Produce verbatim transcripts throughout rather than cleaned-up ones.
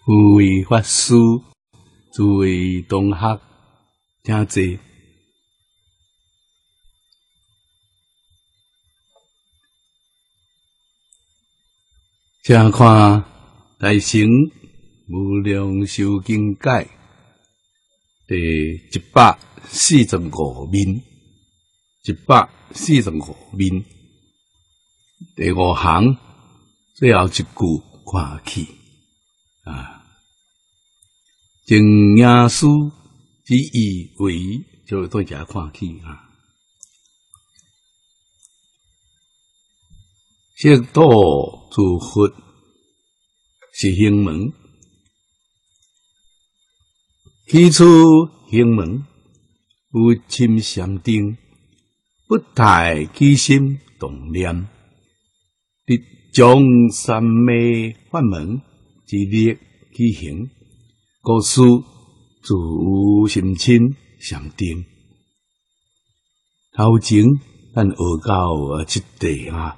有位法师，诸位同学，真济。请看《大乘无量寿经解》第一百四十五面，一百四十五面，第五行最后一句看起啊，正耶稣之以为，就对遮看起啊。悉多诸佛是行门，起初行门有深禅定，不太起心动念，得将三昧法门之力起行，故此自有心清禅定。头前咱学到这地啊。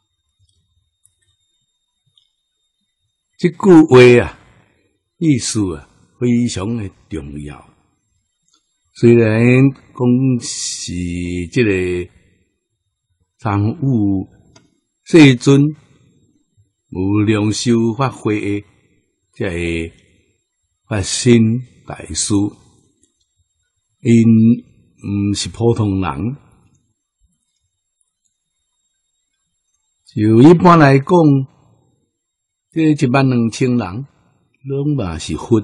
这句话啊，意思啊，非常的重要。虽然讲是这个参悟世尊无量寿法会的这个法身大师，因毋是普通人，就一般来讲。这一万两千人，拢嘛是佛。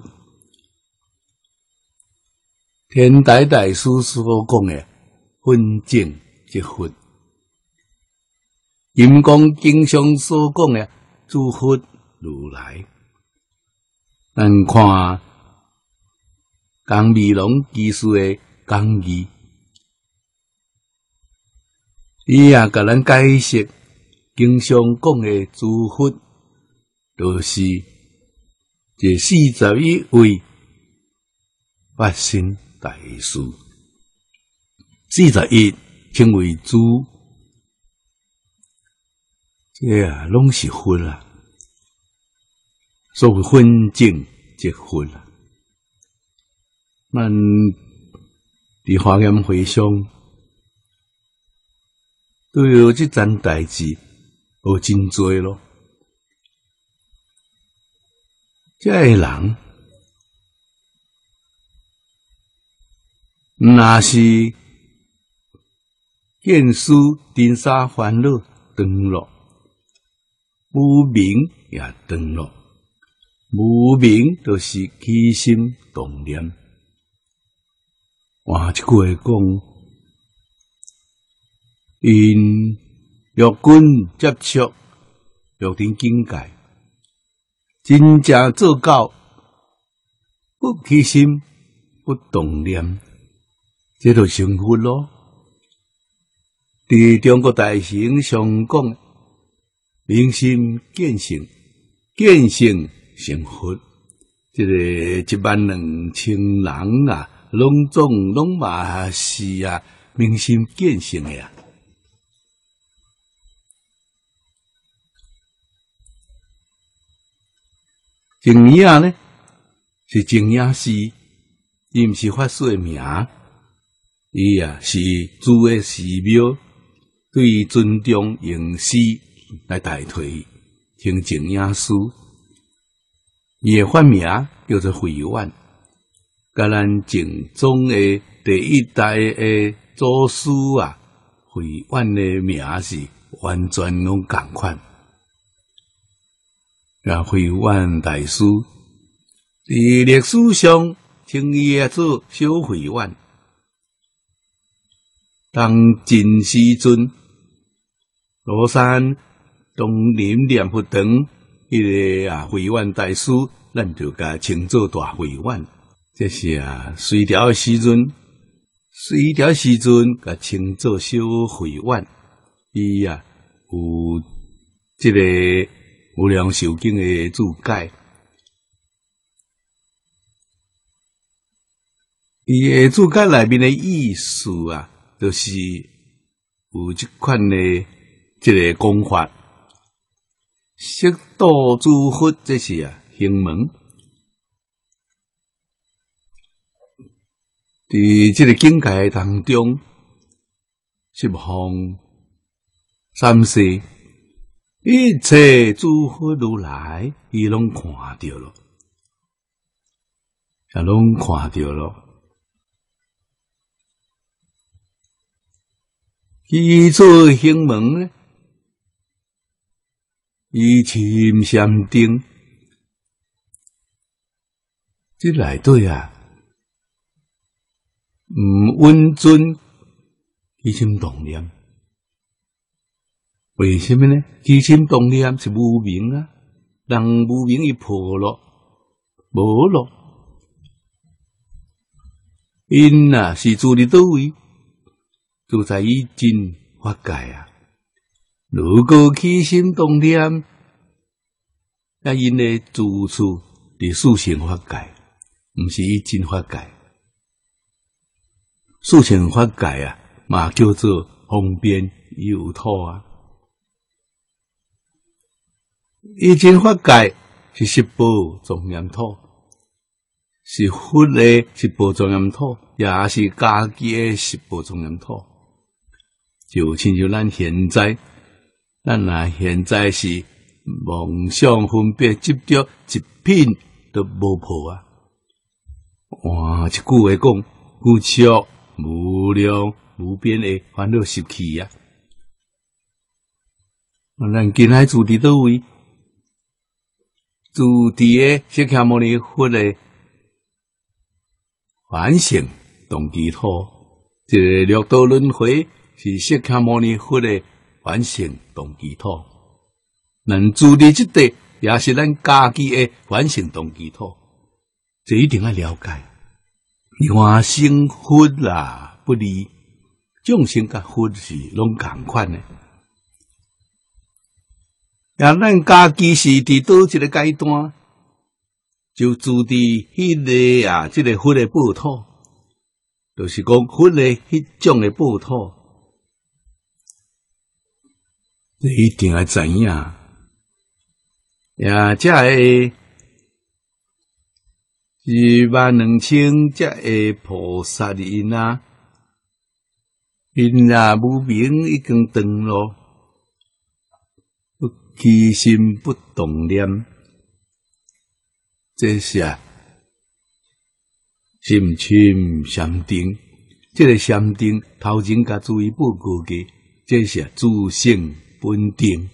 天台大师所讲的分正即佛，阴公经上所讲的诸佛如来。咱看江美龙居士的讲义，伊也甲咱解释经上讲的诸佛。就是这四十一位法身大师，四十一称为诸，这啊拢是佛啦，所谓分正即佛啦。咱伫华严会上都有这件代志，有真多咯。这个人，若是见思尘沙烦恼断落，无明也断落，无明就是起心动念。换一句话讲，因欲君接触欲定境界。真正做到不起心不动念，这就成佛咯。伫中国大乘上讲，明心见性，见性成佛。这个一万两千人啊，拢总拢嘛是啊，明心见性的啊。净雅呢是净雅师，伊毋是法师的名，伊啊是诸的寺庙对于尊重用师来代替，称净雅师。伊的法名叫做慧婉，甲咱净宗的第一代的祖师啊，慧婉的名是完全拢共款。啊，慧婉大师伫历史上称伊啊做小慧婉。当今时阵，罗山东林念佛堂迄个啊慧婉大师，咱就甲称作大慧婉。这是啊隋朝时阵，隋朝时阵甲称作小慧婉。伊啊有这个。无量寿经的注解，伊的注解内面的意思啊，就是有这款的这个讲法。悉多诸佛，这是啊行门， 伫这个境界当中，十方三世一切诸佛如来，伊拢看到了，也拢看到了。伊做行门呢，伊深禅定，这内底啊，毋稳准，起心动念。为什么呢？起心动念是无明啊，人无明一破咯，无咯。因啊是住伫倒位？住在伊真法界啊！如果起心动念，那因的住处伫四圣法界，毋是伊真法界。四圣法界啊，嘛叫做方便有土啊。伊真法界是十宝庄严土，是佛的十宝庄严土，也是家己的十宝庄严土。就亲像咱现在，咱若现在是梦想分别执着一品都无破啊！哇，一句话讲，故彻无量无边的烦恼习气啊！咱今仔住伫倒位？住伫个释迦牟尼佛的反省动机土，这个六道轮回。是释迦牟尼佛的反省动机土，咱住伫即地，也是咱家己的反省动机土，这一定要了解。原生佛啦不离，众生甲佛是拢共款的。也咱家己是伫倒一个阶段，就住伫迄个啊，即、这个佛的报土，就是讲佛的迄种的报土。你一定要知影，呀，这个是万两千这个菩萨因啊，因啊无明已经断咯，起心不动念，这是啊，心深禅定。这个禅定头前甲注意报告嘅，这是啊自性。本定，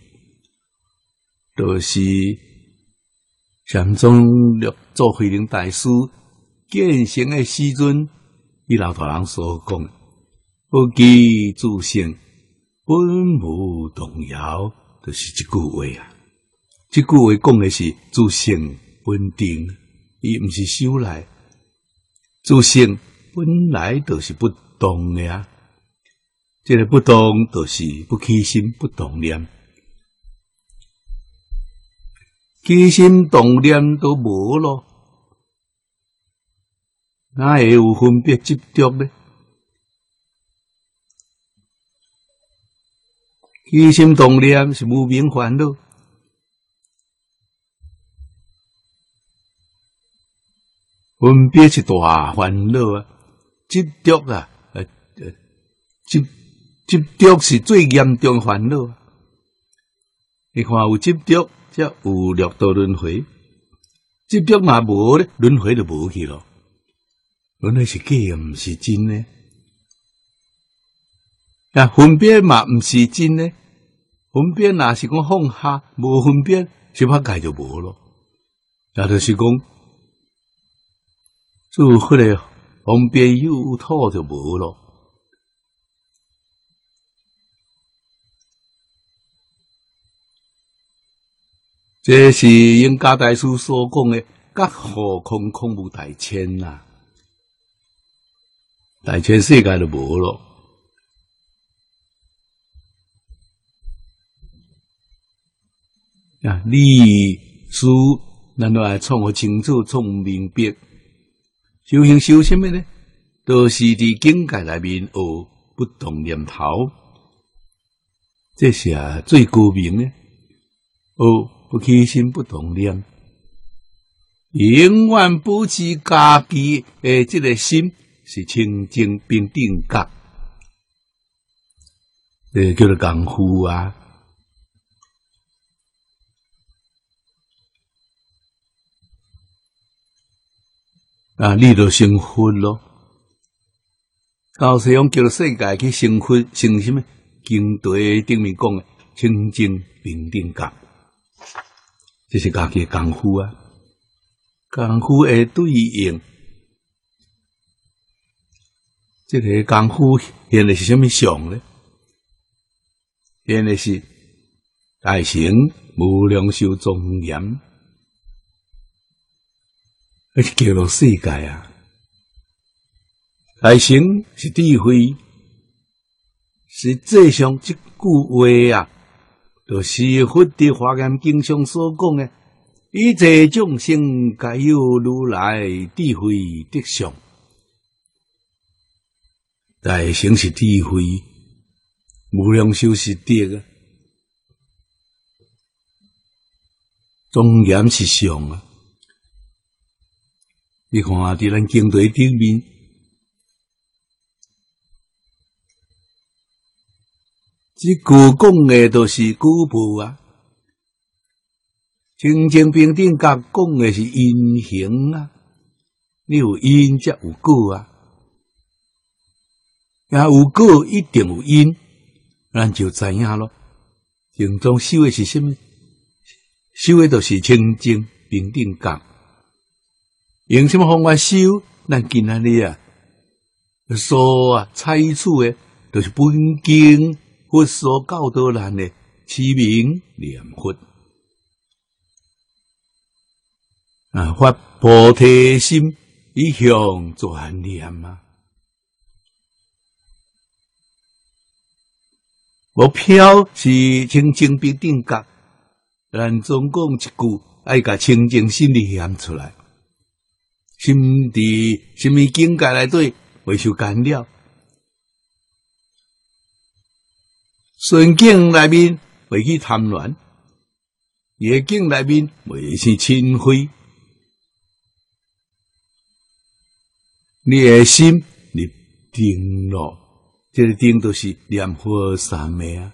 就是禅宗六祖慧能大师见成的时阵，伊老大人所讲的“不羁自性，本无动摇”，就是这句话啊。这句话讲的是自性本定，伊毋是修来，自性本来就是不动的啊。这个不动，就是不起心不动念，起心动念都无咯，哪会有分别执着呢？起心动念是无明烦恼，分别是大烦恼啊，执着啊，呃呃，执。执着是最严重烦恼。你看有执着，才有六道轮回；执着嘛无咧，轮回就无去咯。轮回是假，毋是真呢。啊，分别嘛毋是真呢。分别若是讲放下，无分别，十法界就无咯。也就是讲，诸佛的方便有土就无咯。这是应家大师所讲的“觉悟空空无大千”呐，大千世界就无咯。啊，历史咱都来创个清楚、创明白。修行修什么呢？都是伫境界内面学不动念头，这是啊最高明的。学不起心不动念，永远保持家己的这个心是清净平等觉，这叫做功夫啊。啊，你就成佛咯。到时用叫做世界去成佛，成什么？经题顶面讲的清净平等觉，这是家己的功夫啊。功夫会对应，这个功夫现在是什么相呢？现在是大乘无量寿庄严，那是叫做世界啊。大乘是智慧，实际上这句话啊，就是佛在华严经上所讲的。一切众生皆有如来智慧德相，大乘是智慧，无量寿是德啊，庄严是相啊。你看伫咱经题顶面，这句讲的都是果报啊。清净平等觉讲的是因行啊，你有因才有果啊，也有果一定有因，咱就知影咯。正宗修的是什么？修的就是清净平等觉。用什么方法修？咱今仔日啊，所啊采取的，就是本经佛所教导咱的持名念佛。啊！发菩提心，以向专念啊！目标是清净平等觉，咱总讲一句，爱甲清净心里显出来。心伫什么境界内底未受干扰？顺境内面未去贪恋，逆境内面未去嗔恚。你的心入定咯，这个定就是念佛三昧啊。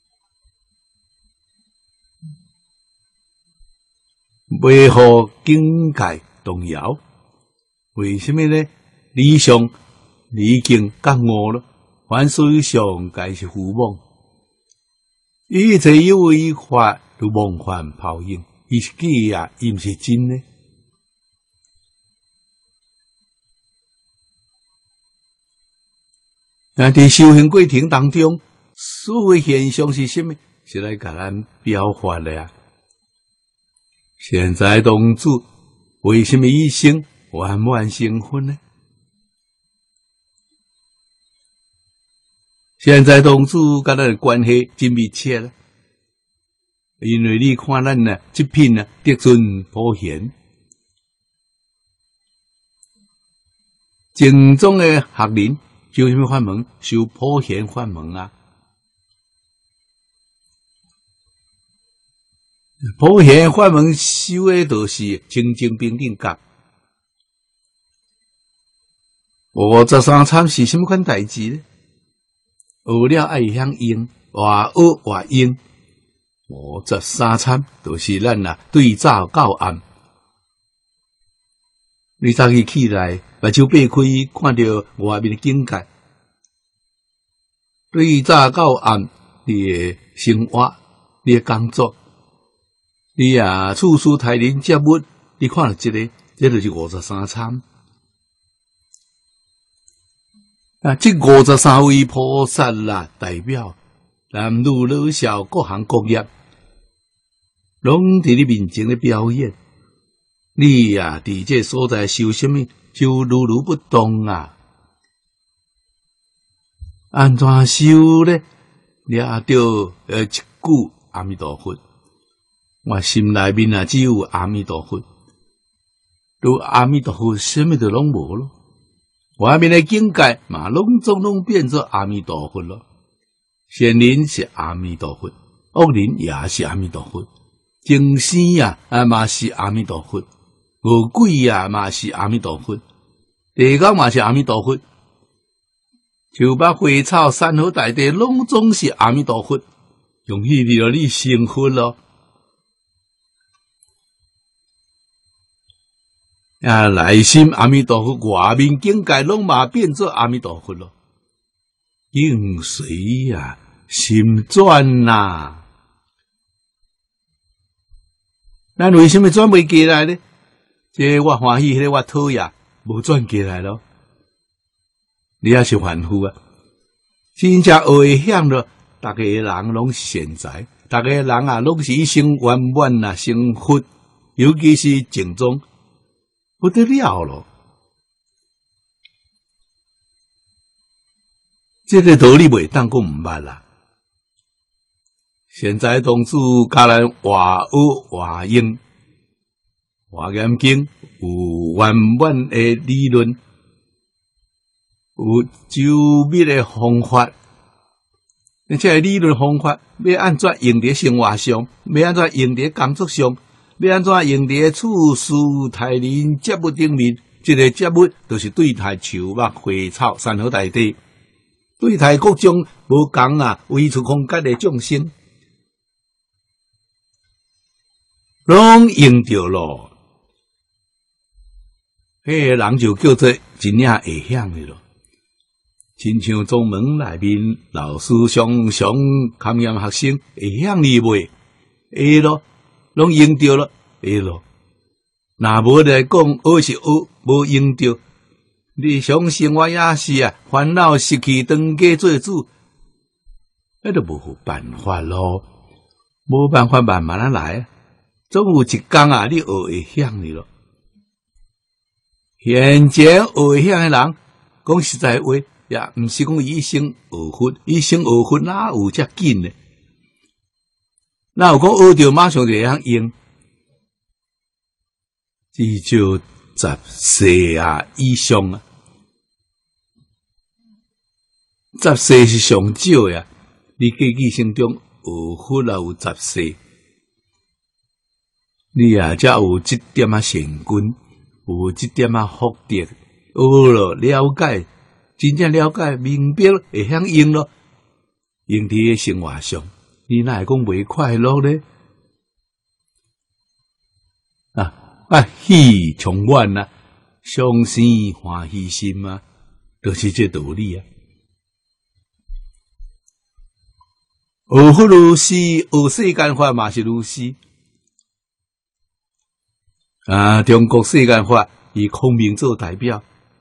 袂互境界动摇，为什么呢？理想理境觉悟咯，凡所有上界是虚妄，一切有为法都梦幻泡影，伊是假啊，伊毋是真呢。啊！伫修行过程当中，所有现象是什么？是来甲咱表法的啊！现在同志为什么一生完满成佛呢？现在同志甲咱的关系真密切了，因为你看咱呢，这品呢，得尊普贤，正宗的学人。修什么法门？修普贤法门啊！普贤法门修的就是清净平等觉。五十三参是什么款代志呢？学了爱晓用，话学话用。五十三参就是咱啊对照教案。你早起起来，目睭擘开，看到外面的境界，对照到暗，你的生活，你的工作，你啊处处待人接物，你看到这个，这就是五十三参。啊，这五十三位菩萨啦，代表男女老少各行各业，拢伫你面前咧表演。你呀、啊，伫这所在修什么？修如如不动啊！安怎修呢？抓着呃一句阿弥陀佛，我心内面啊只有阿弥陀佛，都阿弥陀佛，什么都拢无咯。外面的境界嘛，拢总拢变做阿弥陀佛咯。善人是阿弥陀佛，恶人也是阿弥陀佛，精生呀啊嘛是阿弥陀佛。恶鬼啊，嘛是阿弥陀佛， 地讲嘛是阿弥陀佛，树木花草山河大地，拢总是阿弥陀佛，用迄个你成佛咯。啊，内心阿弥陀佛，外面境界拢嘛变做阿弥陀佛咯。境随啊，心转呐、啊。咱为什么转袂过来呢？这我欢喜，迄个我讨厌，无转过来咯。你也是凡夫啊！真正学会晓咯，逐个人拢是善财，逐个人啊，拢是一生圆满啊，成佛，尤其是净宗。不得了咯！这个道理袂当讲毋捌啦。现在同志教咱话学话用，华严经有圆满的理论，有周密的方法。而且理论方法要安怎用伫生活上，要安怎用伫工作上。要安怎用伫处事待人接物顶面？这个接物就是对待树木花草山河大地，对待各种无共啊为处空间的众生，拢用着咯。迄个人就叫做真正会晓的咯。亲像宗门内面老师常常考验学生会晓哩袂？会咯。拢用着了，会咯。若无来讲，学是学，无用着。日常生活也是啊，烦恼失去当家做主，迄就无办法咯。无办法，慢慢啊来，总有一天啊，你学会晓的咯。现前学会晓的人，讲实在话，也毋是讲一生学佛，一生学佛哪有遮紧呢？那有讲学着马上就会晓用，至少十世啊以上啊，十世是上少呀。你过去生中学佛啊有十世，你啊才有这点啊善根，有这点啊福德，学了了解，真正了解明白，会晓用咯，用伫生活上。你哪会讲袂快乐呢？啊啊，喜充满啊，伤心欢喜心啊，就是这道理啊。学佛如是，学世间法嘛是如是。啊，中国世间法以孔明做代表，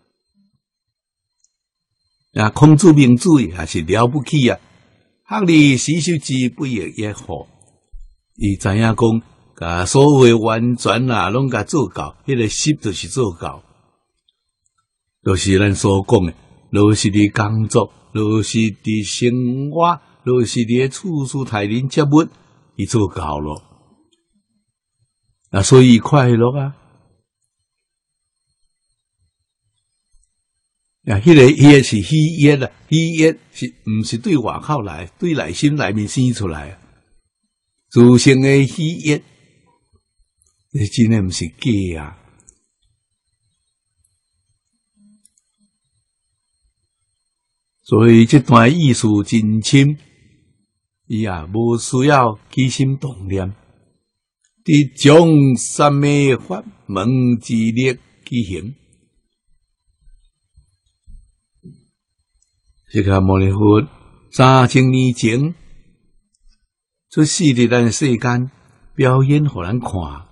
啊，孔子名嘴也是了不起啊。学历实修之不亦也好，伊知影讲，甲所有的完全啊，拢甲做到，迄、那个实就是做到，就是咱所讲的，就是伫工作，就是伫生活，就是伫处事待人接物，伊做到咯。啊，所以快乐啊！啊，迄、那个迄个是喜悦啦，喜悦是毋是对外口来，对内心内面生出来啊？自性的喜悦，这真诶毋是假啊！所以这段意思真深，伊啊无需要起心动念，伫将三昧法门之力举行。释迦牟尼佛三千年前出世伫咱世间，表演互咱看。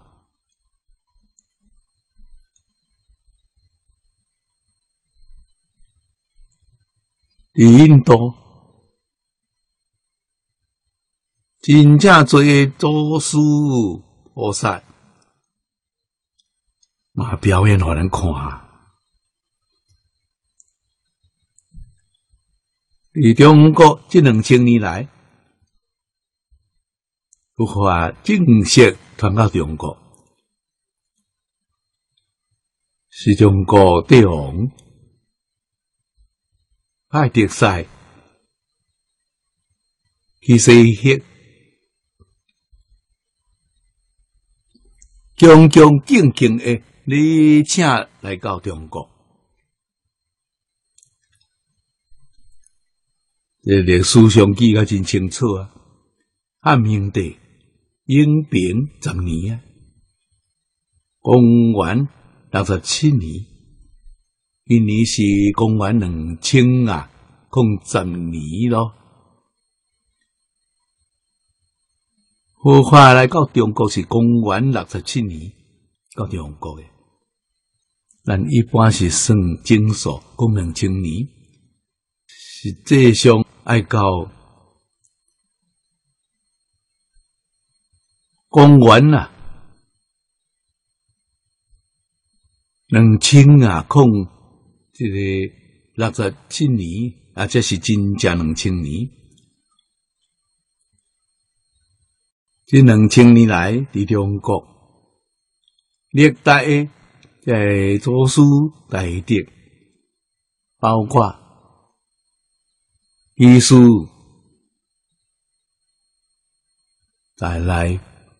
伫印度，真正侪祖师菩萨嘛表演互咱看。伫中国这两千年来，佛法正式传到中国，是中国帝王派特使去西域，恭恭敬敬的礼请来到中国。 这历史上记个真清楚啊。汉明帝永平十年啊，公元六十七年，今年是公元两千啊，共十年咯。佛法来到中国是公元六十七年到中国的，咱一般是算整数，讲两千年，实际上爱到公元啊，两千啊，控这个六十七年啊，这是真正两千年。这两千年来，伫中国历代的在祖师大德，包括医师再来，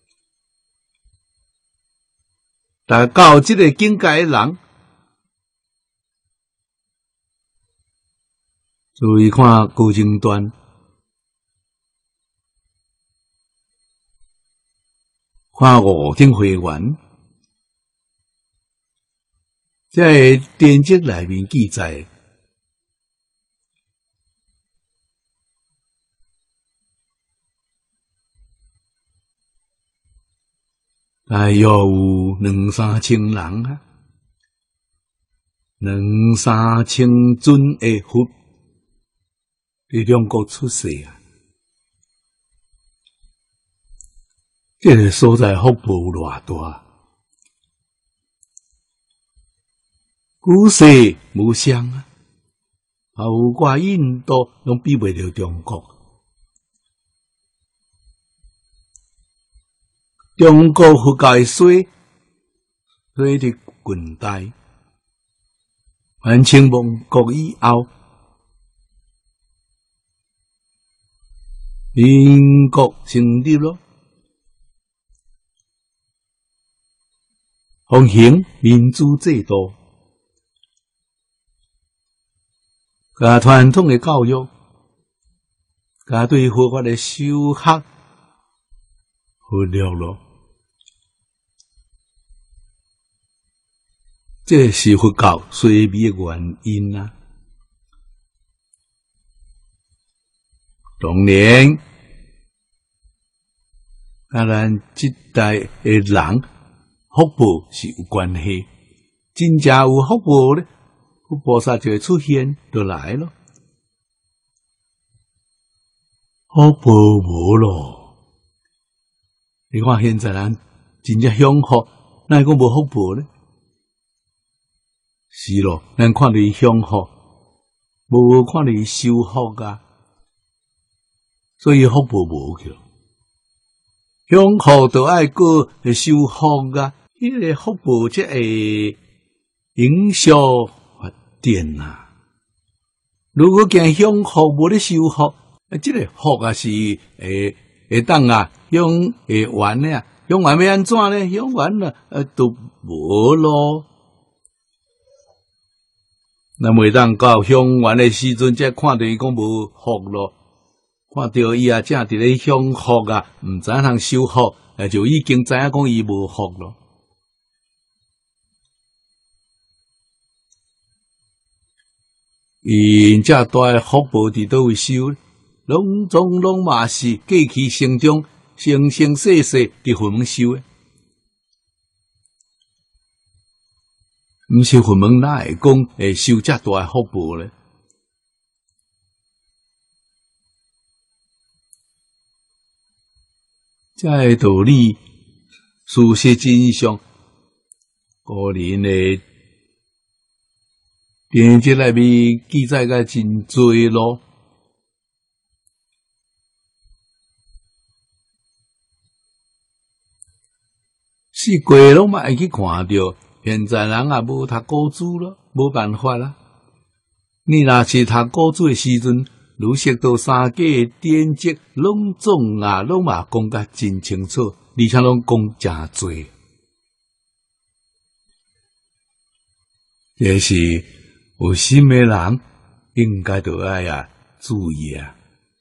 达到这个境界的人，注意看高精端。看五顶会员，在典籍内面记载，大约有两三千人啊，两三千尊的佛伫中国出世啊。这个所在福报偌大，古世无相啊，包括印度拢比袂了中国。中国佛教的水，水的近代，完清亡国以后，民国成立咯。奉行民主制度，甲传统的教育，甲对佛法的修学忽略了，这是佛教衰微的原因啊。当然，甲咱这代的人。福报是有关系，真正有福报咧，佛菩萨就会出现，就来咯。福报无咯，你看现在人真正享福，哪会讲无福报咧？是咯，咱看你享福，无看你修福啊，所以福报无去咯。享福就爱过修福啊。因为福报才会影响发展啊！如果惊享福无咧修福，啊，这个福啊是会会当啊用会完咧，用完要安怎咧？用完了呃都无咯。那每当到享完的时阵，才看到伊讲无福咯，看到伊啊正伫咧享福啊，毋知影通修福，啊就已经知影讲伊无福咯。因遮大诶福报伫倒位收，拢总拢嘛是过去生中生生世世伫佛门修诶，毋是佛门哪会讲会收遮大诶福报咧？遮个道理，事实真相，个人诶。典籍内面记载个真多咯，四过拢嘛会去看着。现在人也无读古书咯，无办法啦。你若是读古书诶时阵，儒释道三家诶典籍，拢总啊拢嘛讲甲真清楚，而且拢讲诚多。这是有心诶人应该着爱啊， 注意啊，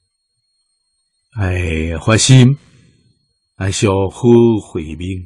哎，发心，哎，小好慧命，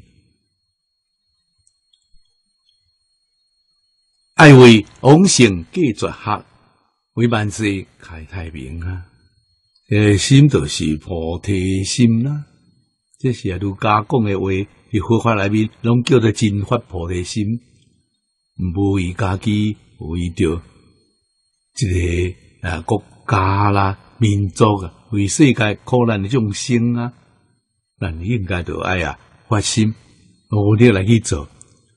爱为往生继绝学，为万世开太平啊！这心就是菩提心啦、啊，这是啊儒家讲的话，伫佛法内面拢叫做真发菩提心，无为家己，为着一个啊国家啦、民族啊，为世界苦难的众生啊，咱应该就爱啊发心，努力来去做。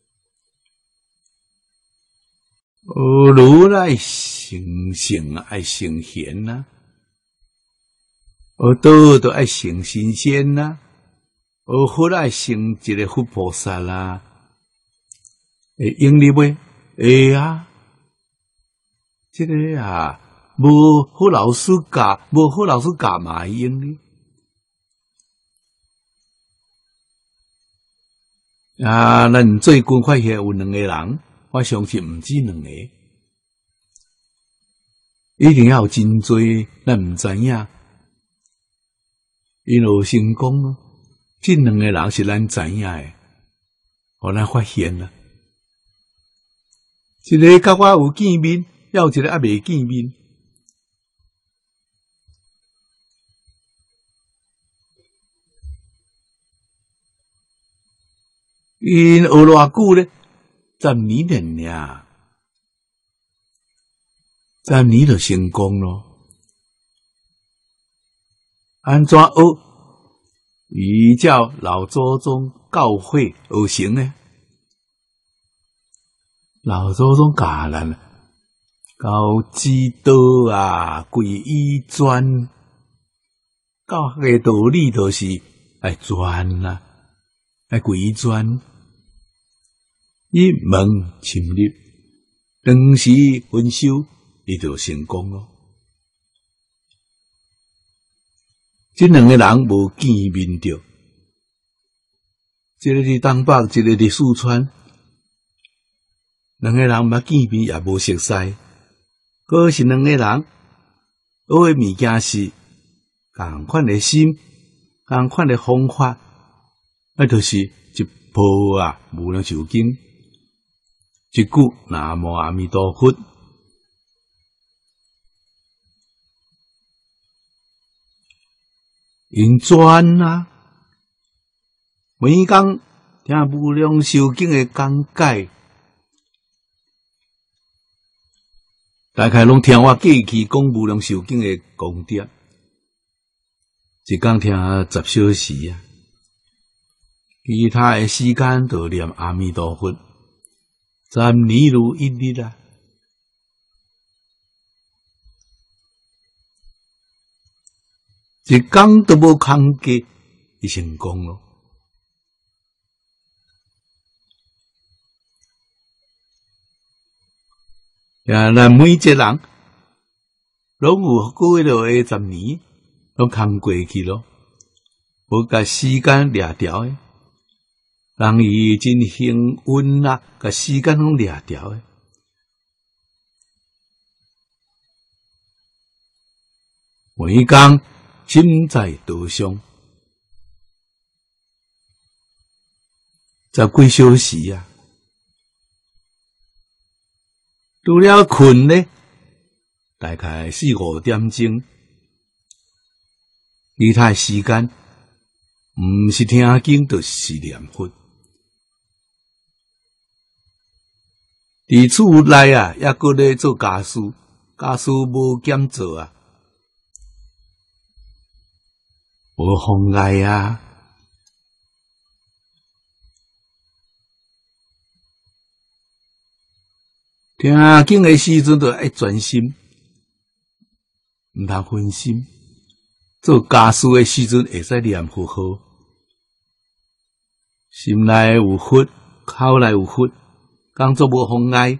哦，如来成圣爱成贤呐、啊，哦，道都爱成神仙呐、啊，哦，佛爱成一个佛菩萨啦、啊，会用哩袂？会啊，这个啊，无好老师教，无好老师教嘛会用哩。啊，咱最近发现有两个人。我相信毋止两个，一定要有真多咱毋知影，因有成功咯。这两个人是咱知影诶，互咱发现啦。一个甲我有见面，还有一个还未见面。因学偌久咧？十年了呀，十年就成功咯。安怎学？依照老祖宗教诲而成呢？老祖宗教咱教之道啊，贵以专。教学的道理就是爱专啦，爱贵以专。一门深入，长时熏修，伊就成功咯。这两个人无见面着，一个伫东北，一个伫四川，两个人捌见面也无熟悉，可是两个人学的物件是同款的心，同款的方法，那就是一部啊无量寿经。一句南无阿弥陀佛，因专啊，每工听无量寿经的讲解，大概拢听我过去讲无量寿经的功德，一工听十小时啊，其他的时间就念阿弥陀佛。十年如一日啊！一工都无空过，伊成功咯。呀，咱每一个人拢有过了的十年，拢空过去咯，无甲时间掠掉诶。人伊真幸运啊，甲时间拢掠掉诶。每工心在道上，十几小时啊，除了困呢，大概四五点钟，其他时间毋是听经，就是念佛。伫厝内啊，抑搁咧做家事，家事无减做啊，无妨碍啊。听经的时阵，就爱专心，毋通分心。做家事的时阵，会使念佛号，心内有佛，口内有佛。工作无妨碍，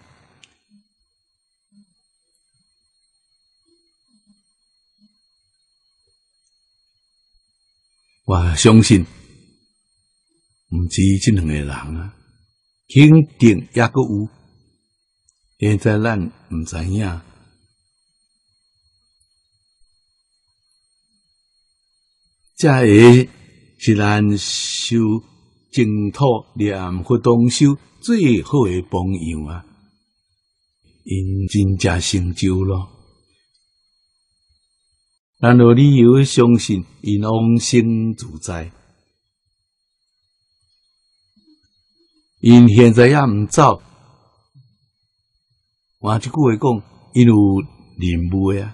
我相信毋止这两个人啊，肯定也阁有。现在咱毋知影， 才会是咱修净土念佛同修最好的榜样啊！因真正成就咯。咱有理由相信因往生自在，因现在也毋走。换一句话讲，因有任务啊，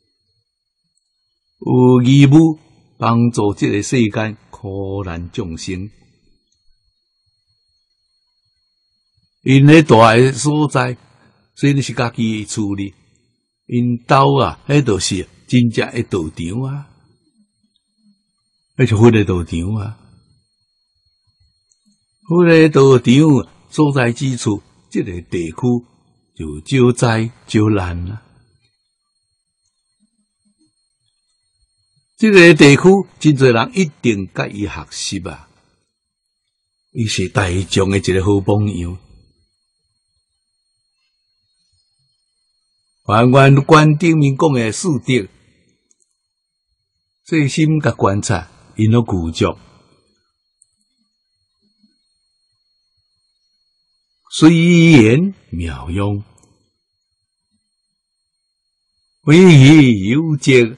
有义务帮助这个世间苦难众生。因咧大个所在，虽然是家己处理，因兜啊，迄就是真正诶道场啊，迄是佛诶道场啊，佛诶道场所在之处，这个地区就少灾少难啊。这个地区真侪人一定甲伊学习啊，伊是大众诶一个好榜样。还原观顶面讲诶四德，细心甲观察，因都具足，随缘妙用，唯以有节，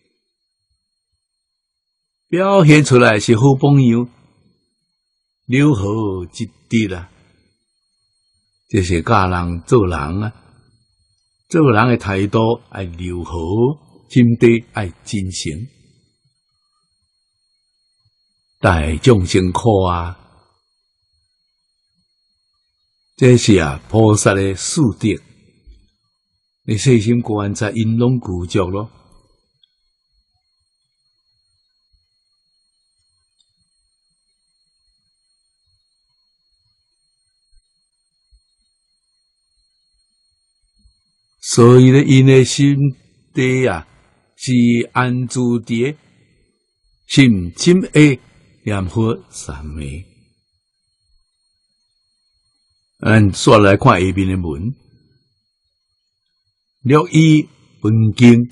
表现出来是好榜样，了好一滴啦。这是教人做人啊。做人的态度爱留好，心地爱真诚，大众生苦啊！这是啊菩萨的四德，你细心观察，因拢具足咯。所以咧，因诶心地啊，是安住伫心深诶念佛三昧。咱刷来看下面诶文，略以本经，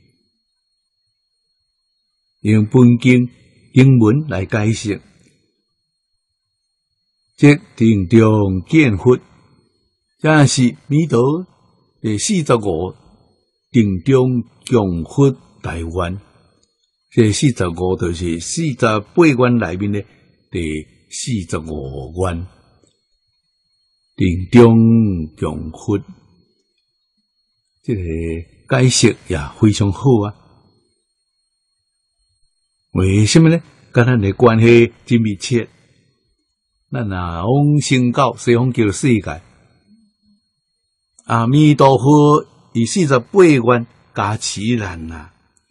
用本经经文来解释，即定中见佛，这是弥陀。第四十五定中供佛大愿，这四十五就是四十八愿内面的第四十五愿，定中供佛，这个解释也非常好啊。为什么呢？跟咱的关系真密切。咱若往生到西方极乐世界。阿弥陀佛以四十八愿加持咱啦，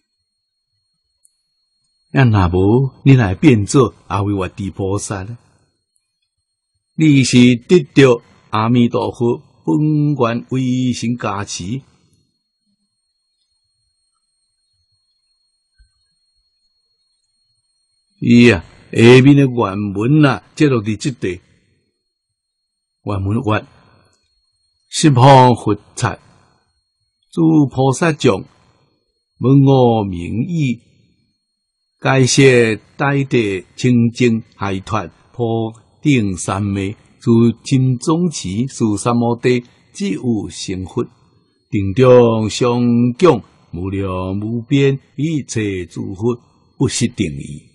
咱若无，你来变做阿维瓦地菩萨呢？你是得到阿弥陀佛本愿威神加持，伊啊下面的原文啊，接落伫即地原文曰。十方佛刹，诸菩萨众，问我名义，解释大地清净解脱，普顶三昧，诸金总持，诸三摩地，即有成佛，定中上供，无量无边，一切诸佛，不失定义。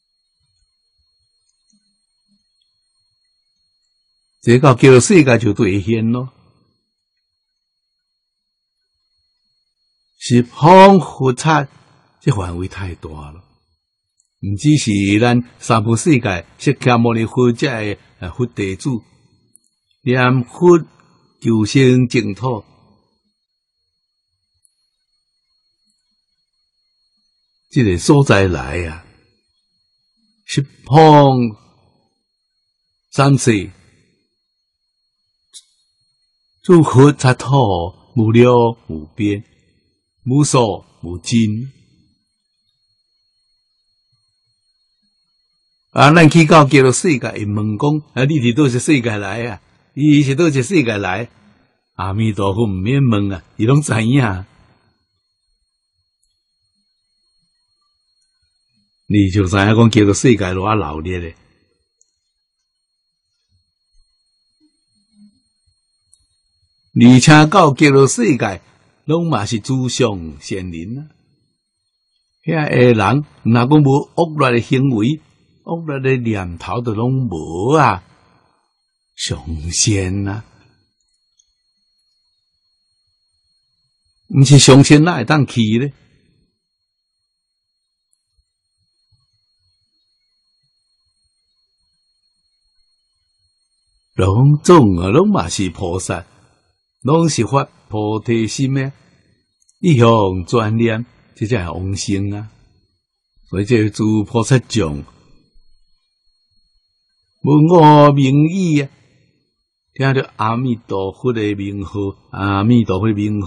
这个叫世界就兑现咯。十方佛刹，这范围太大了，毋只是咱三部世界释迦牟尼佛这个佛弟子念佛求生净土，这个所在来啊，十方三世诸佛刹土无量无边。无数无尽啊！咱去到极乐世界，会问讲啊，你是倒一世界来啊？伊是倒一世界来？阿弥陀佛毋免问啊，伊拢知影。 你就知影讲，叫做世界偌啊闹热咧。而且到叫做世界，拢嘛是祖上贤人啊。遐个人，若讲无恶劣的行为、恶劣的念头，都拢无啊，上仙啊。毋是上仙哪会当去咧？拢总啊，拢嘛是菩萨，拢是发菩提心诶，一向专念，这才是往生啊。所以这诸菩萨像，无我名义啊，听到阿弥陀佛的名号，阿弥陀佛的名号。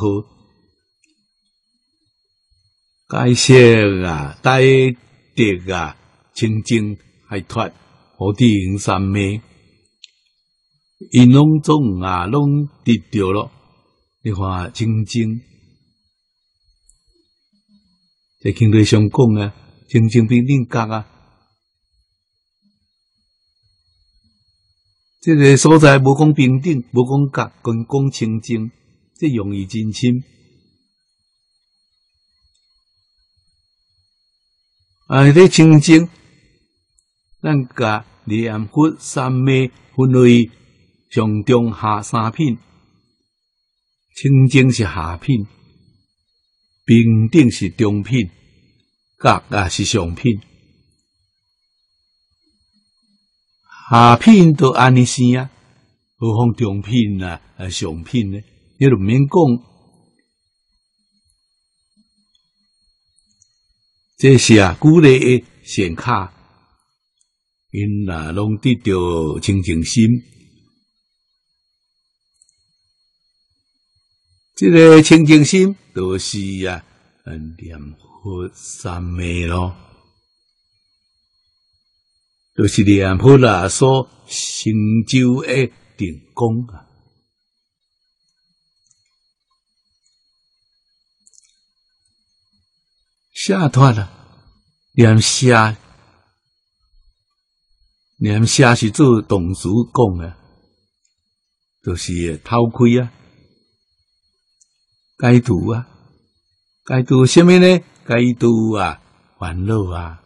解释啊，大德啊，清净还脱好定三昧，因拢总啊，拢得着咯。你看清净，在经论上讲啊，清净平等觉啊，这个所在无讲平等，无讲觉，跟讲清净，这用意真深。啊！这清净，咱甲念佛三昧分为上中下三品，清净是下品，平等是中品，觉也是上品。下品都安尼生啊，何况中品啊、啊上品呢？你就免讲。这是啊，古来的显卡，因啊拢得到清净心。这个清净心，就是啊，念佛三昧咯，就是念佛啦所成就的定功啊。下脱了，念下，念下是做动词讲的，就是偷窥啊，解除啊，解除什么呢？解除啊，烦恼啊，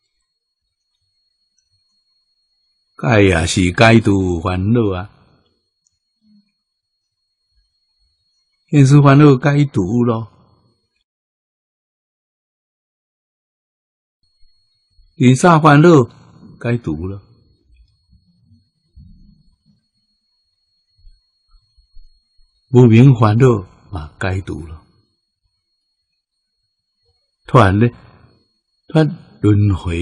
解啊是解除烦恼啊，现实烦恼解除咯。第三烦恼解除了，无明烦恼嘛解除了，脱呢脱轮回，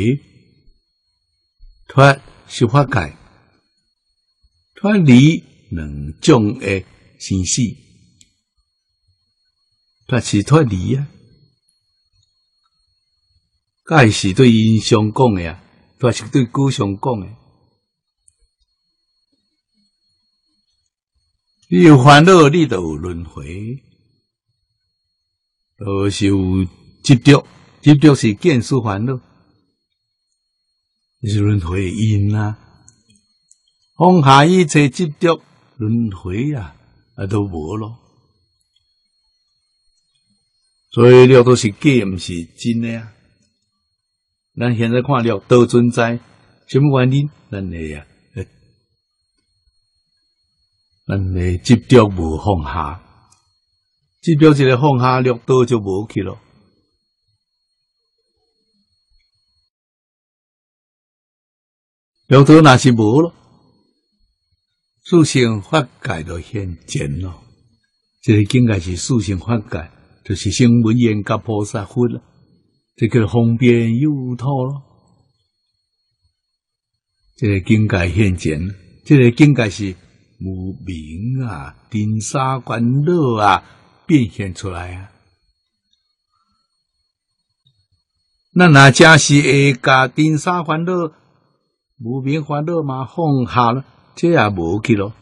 脱十法界，脱离两种的生死，脱是脱离啊。解是对因上讲的啊，脱是对果上讲的。你有烦恼，你就有轮回，就是有执着，执着是见思烦恼，是轮回的因啊。放下一切执着，轮回啊，啊都无咯。所以了都是假，毋是真的啊。咱现在看了都存在，什么原因？咱的啊，咱的执着无放下，执着一个放下，了都就无去咯。了都那是无咯，四性法界就现前咯。这个境界是四性法界，就是声闻缘觉菩萨分了。这叫方便有透咯，这个境界现前，这个境界是无明啊、尘沙烦恼啊变现出来啊。咱若真是会甲尘沙烦恼、无明烦恼嘛放下了，这也无去咯。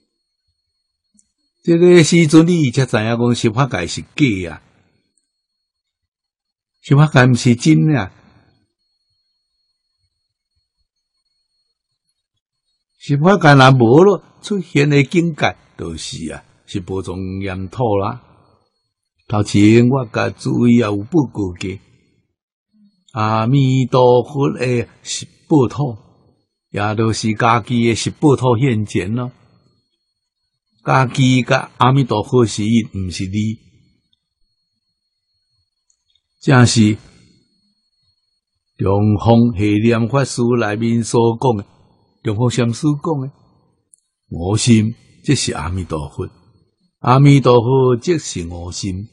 这个时阵你才知影讲十法界是假啊。十法界毋是真啊， 是法界若无咯，出现的境界就是啊，是无从严土啦。头前我甲诸位也有报告过，阿弥陀佛的十报土，也就是家己的十报土现前咯。家己甲阿弥陀佛是伊，毋是你，正是龙峰系念法师内面所讲的，龙峰禅师讲的，我心即是阿弥陀佛，阿弥陀佛即是我心。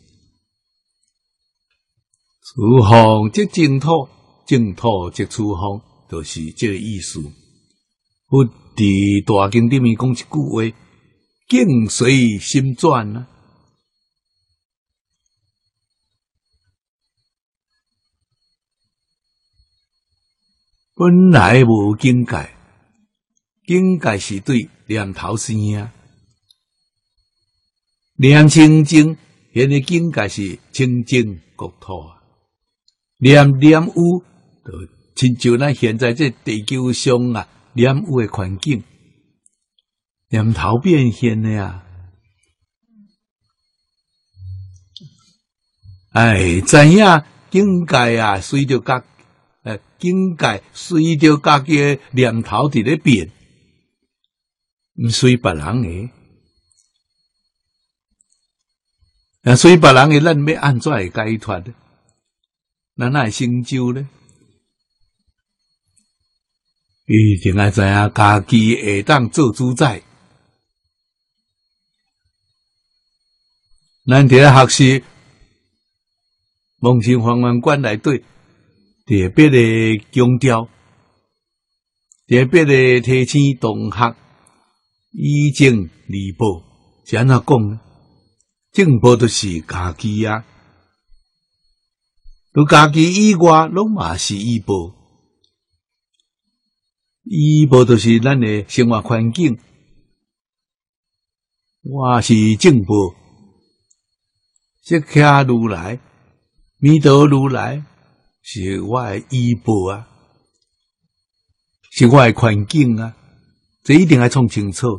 此方即净土，净土即此方，就是这个意思。佛伫大经里面讲一句话：境随心转啊。本来无境界，境界是对念头生啊。念清净，现的境界是清净国土啊。念念有，就亲像咱现在这地球上啊，念有的环境，念头变现的啊。哎，知影境界啊，随着家，诶，境界随着家己的念头伫咧变，毋随别人的。啊，随别人的，咱要安怎会解脱呢？咱哪会成就呢？一定要知影家己会当做主宰。咱伫咧学习梦境方圆观内底，特别的强调，特别的提醒同学以正立报，是安怎讲呢？正报就是家己啊。除家己以外，拢嘛是依报。依报就是咱的生活环境。我是正报，释迦如来、弥陀如来是我的依报啊，是我的环境啊，这一定要创清楚。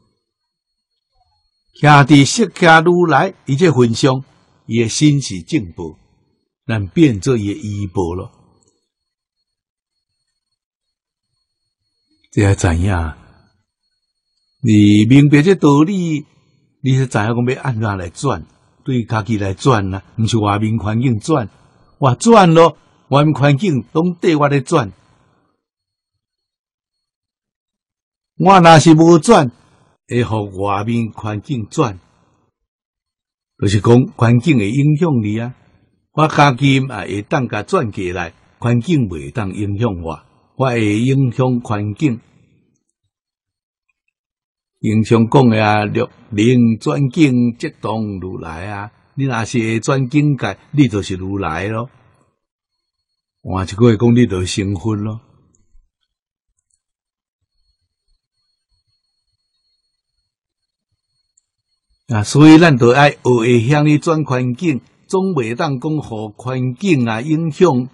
徛伫释迦如来，伊这份上，伊的心是正报。咱变做伊依报咯，这要知影。你明白这道理，你是知影讲要按怎来转，对家己来转啦，毋是外面环境转。我转咯，外面环境拢缀我咧转。我若是无转，会互外面环境转，就是讲环境会影响你啊。我家己也会当甲转过来，环境袂当影响我，我会影响环境。经常讲的啊，六灵转境即当如来啊，你若是会转境界，你就是如来咯。换一句话讲，你就是成佛咯。啊，所以咱就爱学会向你转环境。总袂当讲互环境啊影响，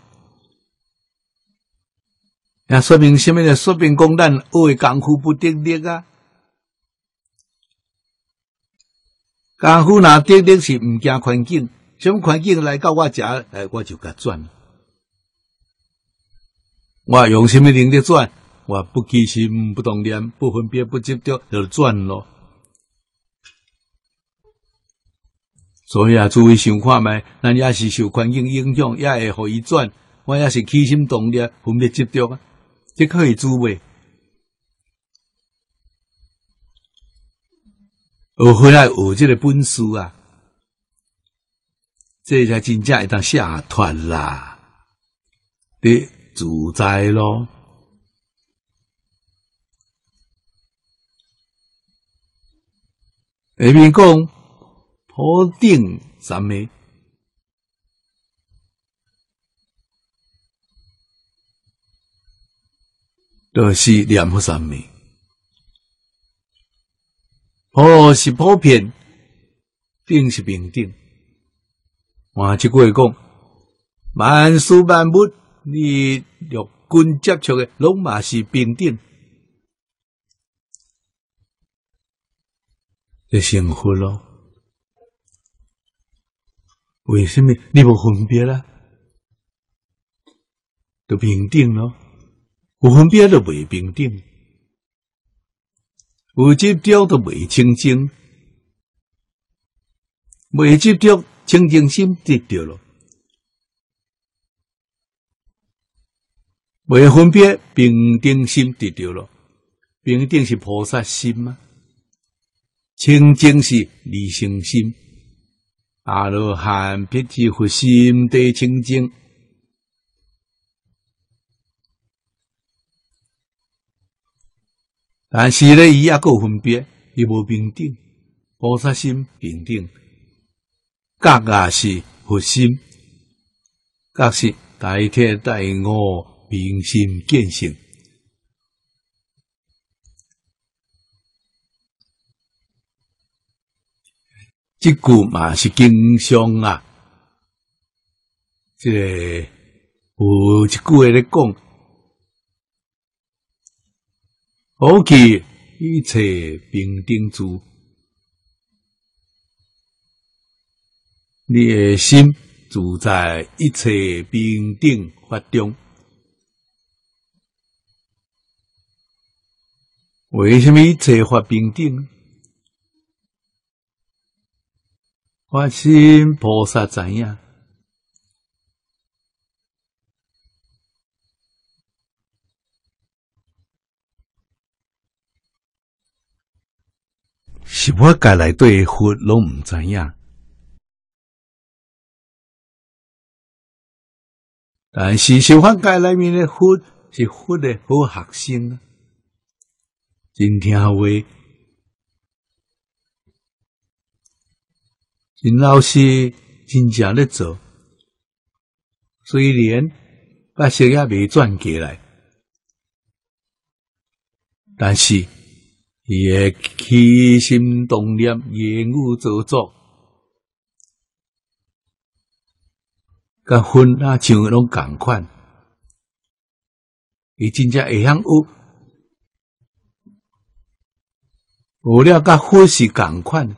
啊，说明什么呢？说明讲咱学的功夫不得力啊。功夫若得力是毋惊环境，什么环境来到我遮，诶，我就甲转。我用什么能力转？我不起心、不动念、不分别、不执着，就转咯。所以啊，诸位想看觅，咱也是受环境影响，也会互伊转。我也是起心动念，分别执着啊，这可以做袂？学会来学这个本事啊，这才真正会当下脱啦，你自在咯。下面讲。普顶三昧，就是念佛三昧。普是普遍，顶是平等。换一句话讲，万事万物，你六根接触的，拢嘛是平等。 就成佛咯。为什么你无分别啦？就平等咯。有分别就袂平等，有执着就袂清净，袂执着清净心得着咯。袂分别平等心得着咯。平等是菩萨心啊，清净是离生心。阿罗汉辟支佛心地清净。但是咧，伊也有分别，伊无平等。菩萨心平等，觉也是佛心，觉是大体大我明心见性。这句嘛是经常啊，这个有一句话咧讲。好去一切平等住，你的心住在一切平等法中。为什么一切法平等？发心菩萨知影。是我家内底佛拢唔知影，但是是我家内面的佛是佛的好学生啊，真听话，真老实，真正咧做。虽然把事也未转过来，但是。伊诶起心动念、言语造作，甲分啊像拢共款，伊真正会晓有，有了甲分是共款，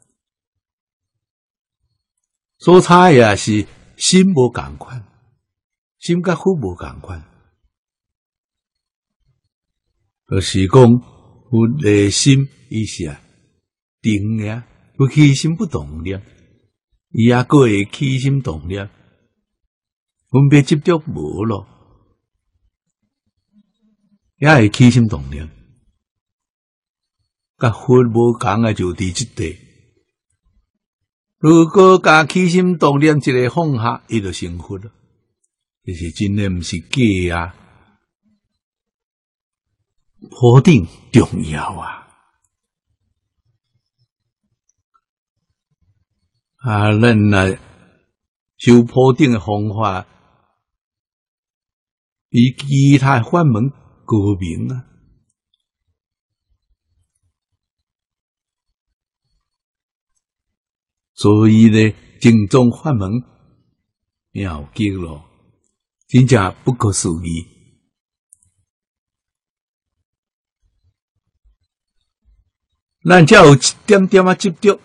所差也是心无共款，心甲分无共款，就是讲。佛的心伊是啊定呀，不起心不动念，伊也个会起心动念，分别执着无咯，也会起心动念，甲佛无共啊，就伫即地。如果甲起心动念一个放下，伊就成佛了，这是真的，毋是假啊。坡定重要啊！啊，咱来修坡定的方法，比其他法门高明啊！所以呢，正宗法门妙极咯，真正不可思议。咱才有一点点啊执着，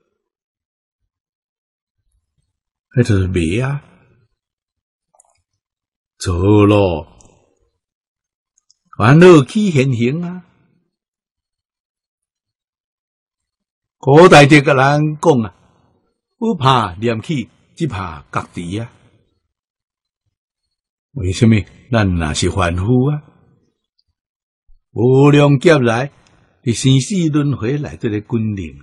迄就是迷啊，错咯，烦恼起现行啊。古代这个人讲啊，不怕念起，只怕觉知啊。为什么？咱若是凡夫啊，无量劫来。伫生死轮回内底咧滚灵，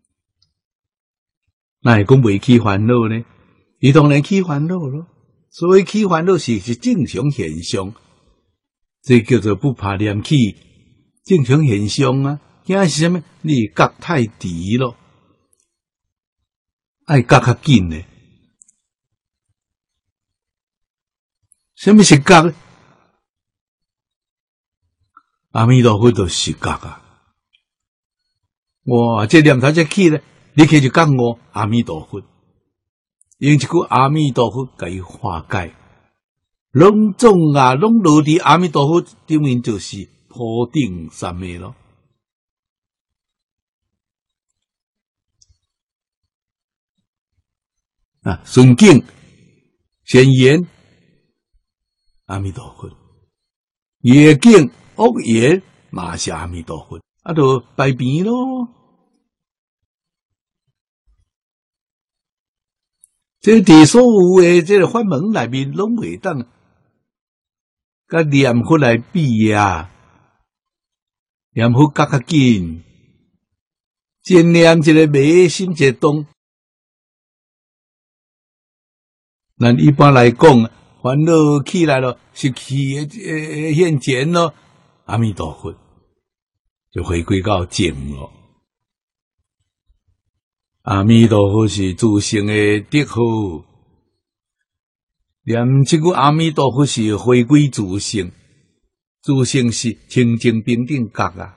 那会讲袂起烦恼呢？伊当然起烦恼咯。所以起烦恼是是正常现象，这叫做不怕念起，正常现象啊。惊是啥物？你觉太迟咯，爱觉较紧呢。什么是觉呢？阿弥陀佛就是觉啊。哇！这念头才起咧，你去就讲我阿弥陀佛，用一句阿弥陀佛甲伊化解，拢总啊，拢落伫阿弥陀佛顶面就是普顶三昧咯。 啊，顺境善言阿弥陀佛，逆境恶言嘛是阿弥陀佛，啊，就拜平咯。这伫所有诶，这个法门内面拢袂当，甲念佛来比啊，念佛较较紧，真念一个迷，心一个动。咱一般来讲，烦恼起来了，是气诶现前咯，阿弥陀佛就回归到静咯。阿弥陀佛是自性的德好，念这句阿弥陀佛是回归自性，自性是清净平等觉啊。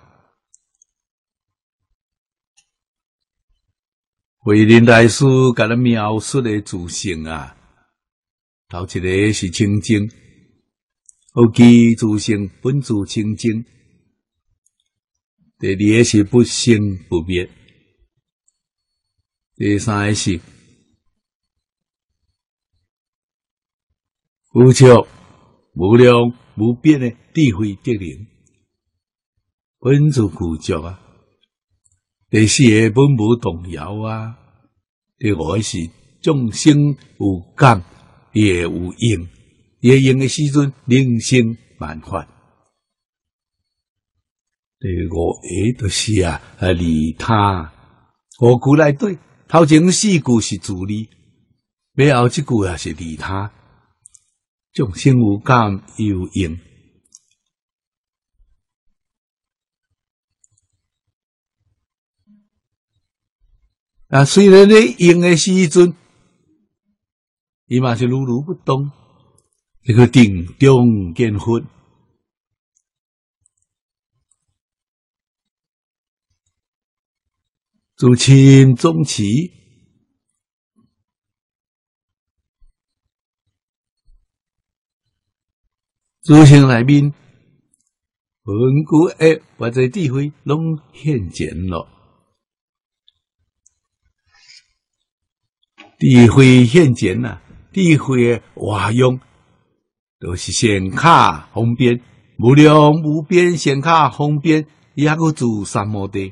慧能大师甲咱描述的自性啊，头一个是清净，后期自性本自清净，第二个是不生不灭。第三个是无常、无量、无边的智慧德能，本自具足啊。第四个本无动摇啊。第五个是众生有感，也有应，也应的时阵灵性万法。第五个就是啊，啊利他，五句内底。头前四句是自利，尾后这句也是利他。众生有感有应，啊，虽然咧应的时阵，伊嘛是如如不动，这个定中见佛。自亲宗持，自性内面，本具诶或者智慧拢现前咯。智慧现前啊，智慧诶活用，就是显卡方便，无量无边显卡方便，也个自三摩地。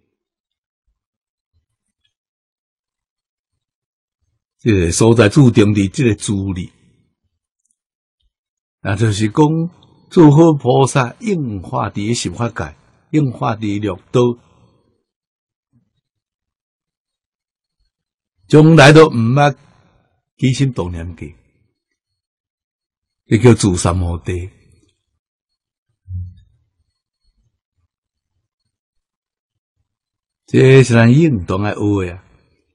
这个所在注定伫这个自力，那就是讲，诸佛菩萨应化伫十法界，应化伫六道，从来都毋捌起心动念过，这叫自三摩地。这是咱应当爱学呀。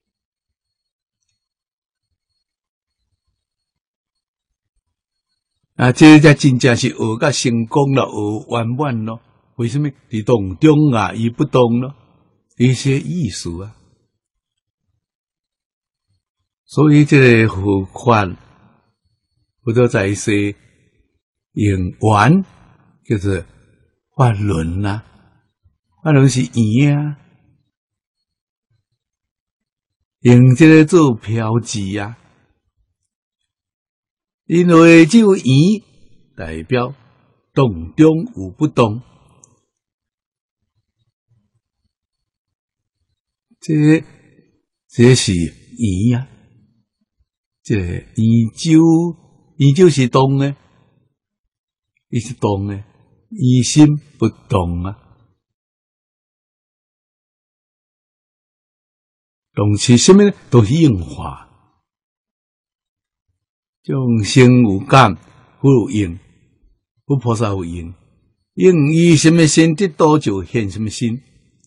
啊，这才真正是学甲成功了，学圆满咯。为什么？伫动中啊，伊不动咯，一些意思啊。所以这个佛法，佛陀在世用圆，叫做法轮啊，法轮是圆啊，用这个做标志啊。因为只有圆代表动中有不动，这这是圆啊，这圆周圆周是动的，伊是动的，圆心不动啊。动是什么呢？都是应化。众生有感，佛有应，佛菩萨有应，应以什么心得到就现什么心。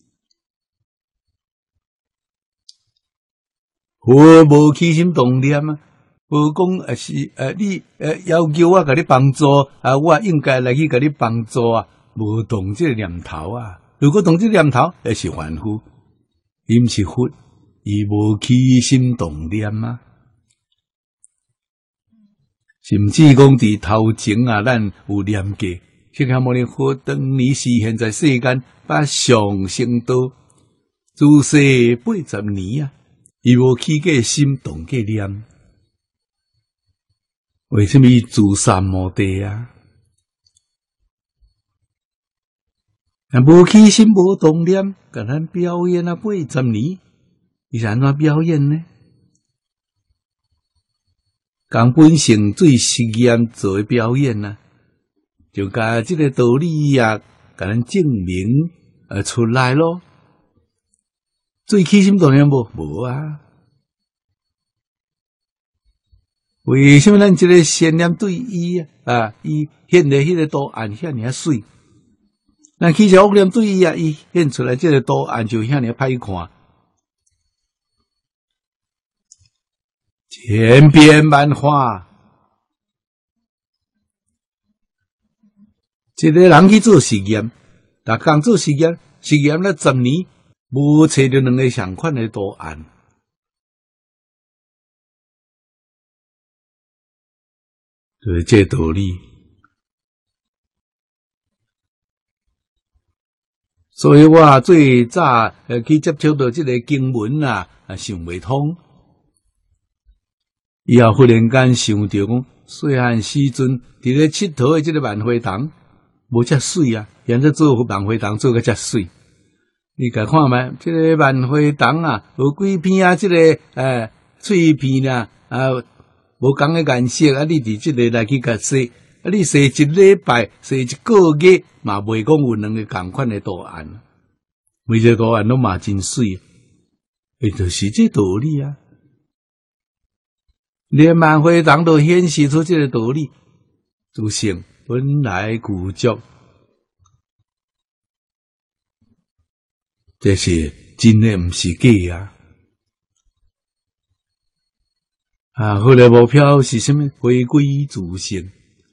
佛无起心动念啊，无讲啊是呃你呃要求我甲你帮助啊，我应该来去甲你帮助啊，无动这个念头啊。如果动这个念头，那是凡夫，伊毋是佛，伊无起心动念啊。甚至讲伫头前啊，咱有念过，释迦牟尼佛当年是现在世间把上乘道，自世八十年啊， 伊无起过心，动过念，为什么自三摩地啊？啊，无起心无动念，甲咱表演啊八十年，伊是安怎表演呢？讲本性最实验做诶表演啊，就甲即个道理啊，甲咱证明呃出来咯。最起心动念无？无啊。为什么咱即个善念对伊啊啊，伊现咧迄个图案遐尔水？咱起着恶念对伊啊，伊现出来即个图案就遐尔歹看，千变万化。一个人去做实验，逐工做实验，实验了十年，无找到两个相款的图案。就是这道理。所以我最早呃去接触到这个经文啊，啊想袂通。以后忽然间想到讲，细汉时阵伫咧佚佗的这个万花筒，无遮水啊，现在做万花筒做个遮水。你甲看觅，这个万花筒啊，有几片啊，这个呃碎片啊，啊无共个颜色啊，你伫这个来去甲洗，啊你洗一礼拜，洗一个月，嘛袂讲有两个共款的图案，每个图案拢嘛真水，也就是这道理啊。连万花筒都显示出这个道理，自性本来具足，这是真的，毋是假啊！啊，后来目标是什么？回归自性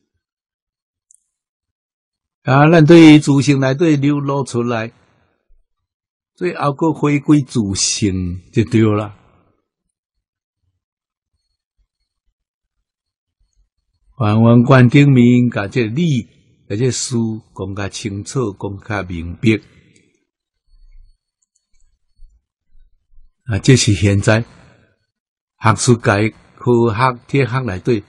啊！咱对自性内底流露出来，最后个回归自性就对了。环环观顶面，甲这理，甲这事讲较清楚，讲较明白。啊，这是现在学术界、科学、哲学内底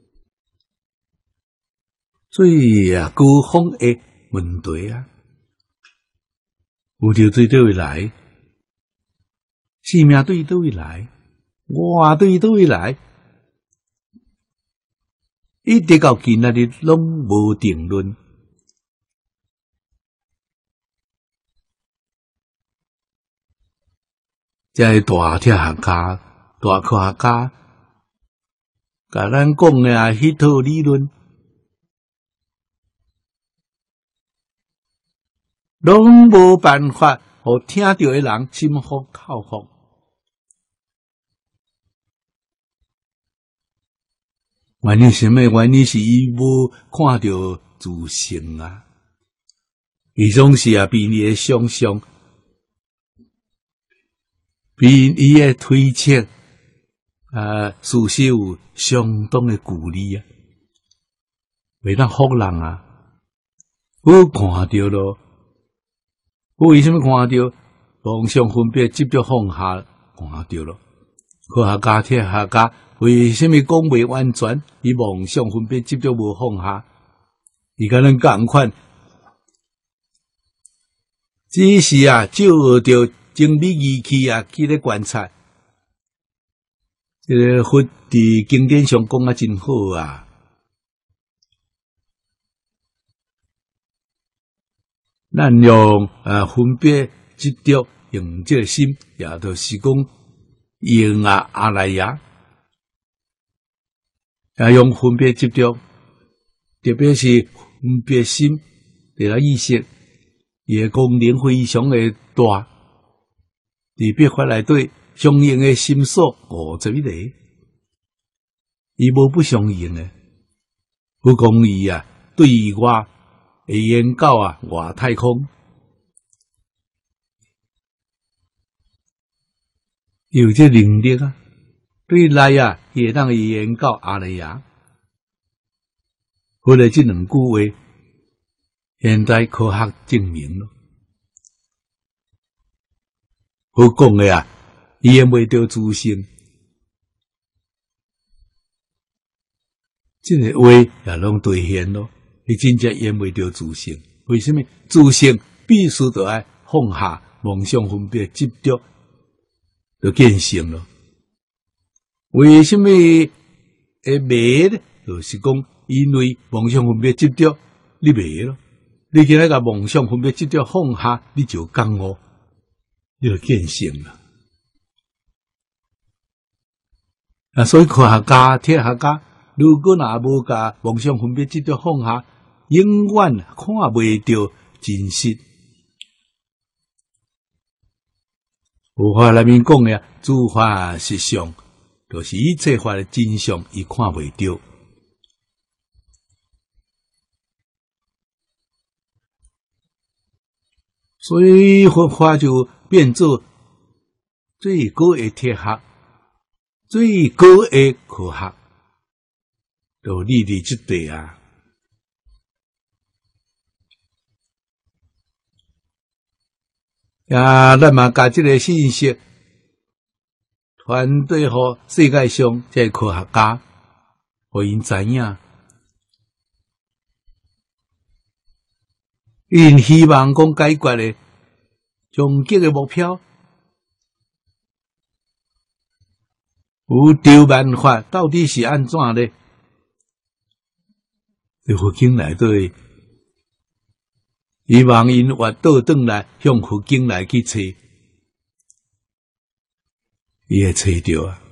最啊高峰的问题啊！有着对倒位来，生命对倒位来，我对倒位来。一直到今仔日拢无定论，这是大哲学家、大科学家，甲咱讲的啊，迄套理论，拢无办法，互听到的人心服口服。原因什么？原因是伊无看到自性啊，伊总是啊，比你的想象，比伊的推测啊，事实有相当的距离啊，袂当唬人啊。我看到咯，我为什么看到？妄想分别执着放下，看到咯。科学家、哲学家。为什么讲袂完全？伊妄想分别执着无放下，伊甲咱共款，只是啊，照着精密仪器啊去咧观察。这个佛伫经典上讲啊真好啊，咱用啊分别执着用这个心，也就是讲用啊阿赖耶。啊，用分别执着，特别是分别心，伫咧意识，伊个功能非常的大。伫笔法内底，相应的心数五十一个，伊无不相应的。不讲伊啊，对外会研究啊外太空，有这能力啊。对内啊，伊会当研究阿赖耶。后来这两句话，现代科学证明了。好讲的啊， 伊也袂着自性。这个话也拢兑现咯，伊真正淹袂着自性。为什么？自性必须得爱放下妄想分别执着，就见性咯。为什么会迷呢？就是讲，因为妄想分别执着，你迷咯。你今日甲妄想分别执着放下，你就觉悟，你就见性啦。啊，所以科学家、铁学家，如果若无甲妄想分别执着放下，永远看袂到真实。佛法内面讲的诸法实相，就是一切法的真相，伊看袂到。所以佛法就变作最高的铁学，最高的科学，就立伫即地啊。呀，咱嘛甲即个信息传对互世界上这科学家，互因知影，因希望讲解决的终极的目标，有条办法到底是安怎呢？在佛经内底。希望因活倒转来，向佛经来去找，伊会找着啊。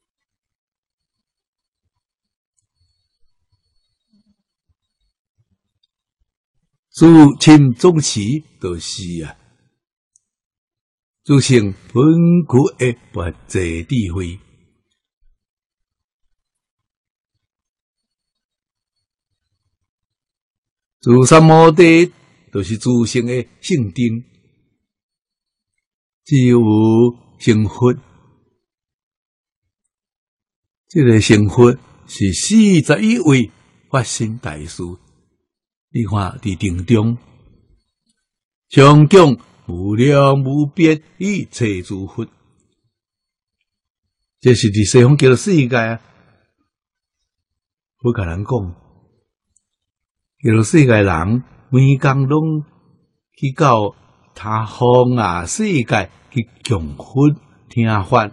自亲总持就是啊，自性本具的佛智智慧，自三摩地。就是自性的性定，只有成佛。这个成佛是四十一位发心大师。你看伫定中，上供无量无边一切诸佛，这是伫西方极乐世界啊。我甲人讲，极乐世界人。每工拢去到他方啊世界去供佛听法，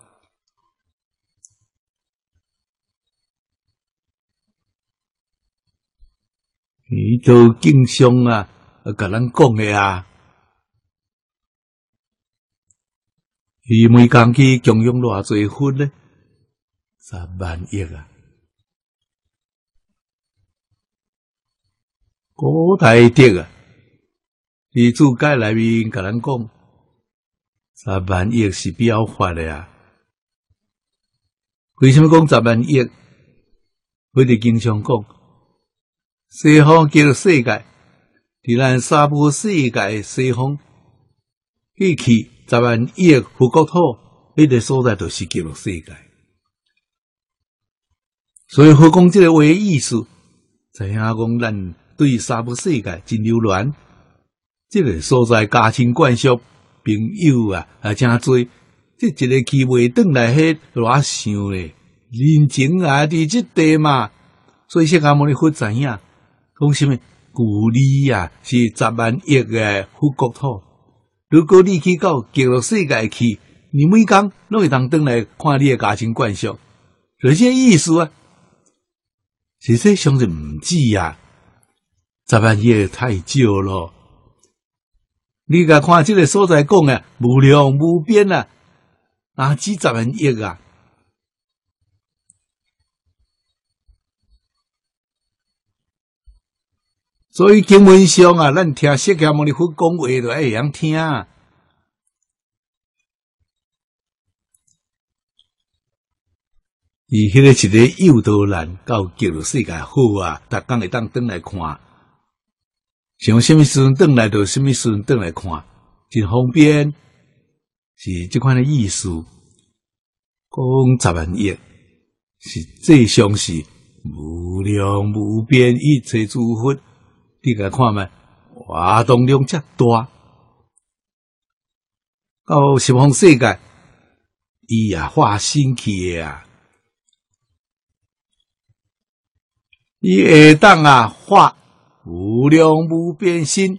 伊都经常啊，甲咱讲的啊，伊每工去供养偌济佛呢？十万亿啊！古代德啊，伫注解内面甲咱讲，十万亿是表法的啊。为什么讲十万亿？我哋经常讲，西方极乐世界，伫咱三部世界西方，去去十万亿佛国土，迄个所在就是极乐世界。所以佛讲这个话的意思，知影讲咱。对三部世界真留恋，这个所在家亲眷属朋友啊，啊真多，这一个去袂转来，迄偌想咧，人情啊伫即地嘛，所以释迦牟尼佛知影，讲什么？故你啊是十万亿的佛国土，如果你去到极乐世界去，你每工拢会当转来看你的家亲眷属，就这意思啊。实际上是毋止啊。十万亿太少咯！你甲看这个所在讲啊，无量无边啊，哪止十万亿啊？所以经文上啊，咱听释迦牟尼佛讲话就爱会晓听啊。伊迄个一个诱导人到极乐世界好啊，逐工会当转来看。想什么时阵转来就什么时阵转来看，真方便，是这款的意思。讲十万亿是最上是无量无边一切诸佛，你甲看觅，活动量遮大，到十方世界伊啊化身去的啊，伊会当啊化无量无边身。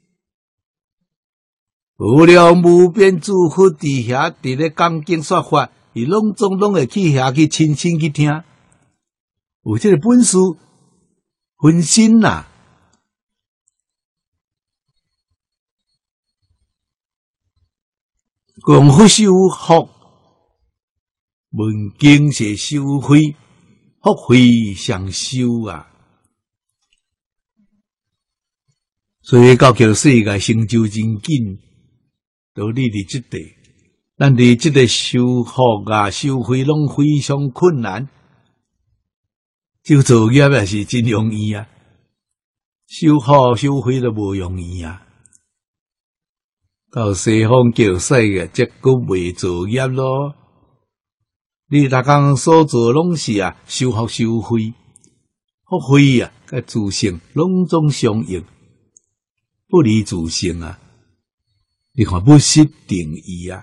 无量无边诸佛伫遐伫咧讲经说法，伊拢总拢会去遐去亲身去听，有这个本事分身啦。功夫修福，闻经是修慧，福慧双修啊。所以到叫世界成就真紧。道理伫即地，咱伫即个修福啊、修慧拢非常困难。就作业也是真容易啊，修福修慧都无容易啊。到西方叫使个，则佫袂作业咯。你逐工所做拢是啊，修福修慧，福慧啊，甲自性拢总相应，不离自性啊。你看不失定义啊，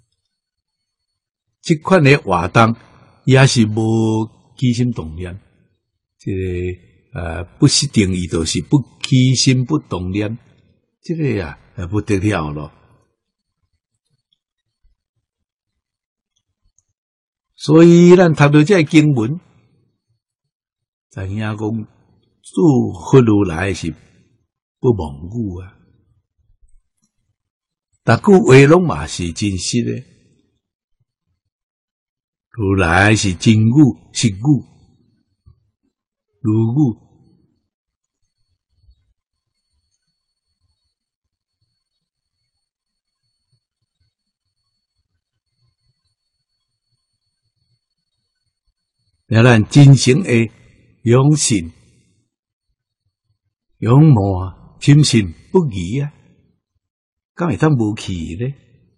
这款的活动也是无起心动念。这个呃不失定义就是不起心不动念，这个呀、啊、不得了咯。所以咱读到这经文，知影讲诸佛如来是不忘语啊。逐句话拢嘛是真实的，如来是真语、实语、如语。让咱真诚的仰信、仰慕啊，深信不疑啊。敢会当无去呢？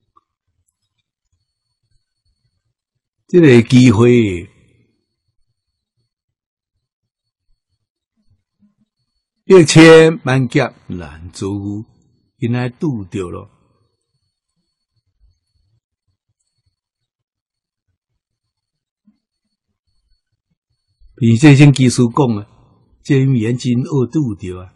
这个机会，一千万劫难遭遇，现在拄着了。比这些技术讲啊，这语言真恶拄着啊。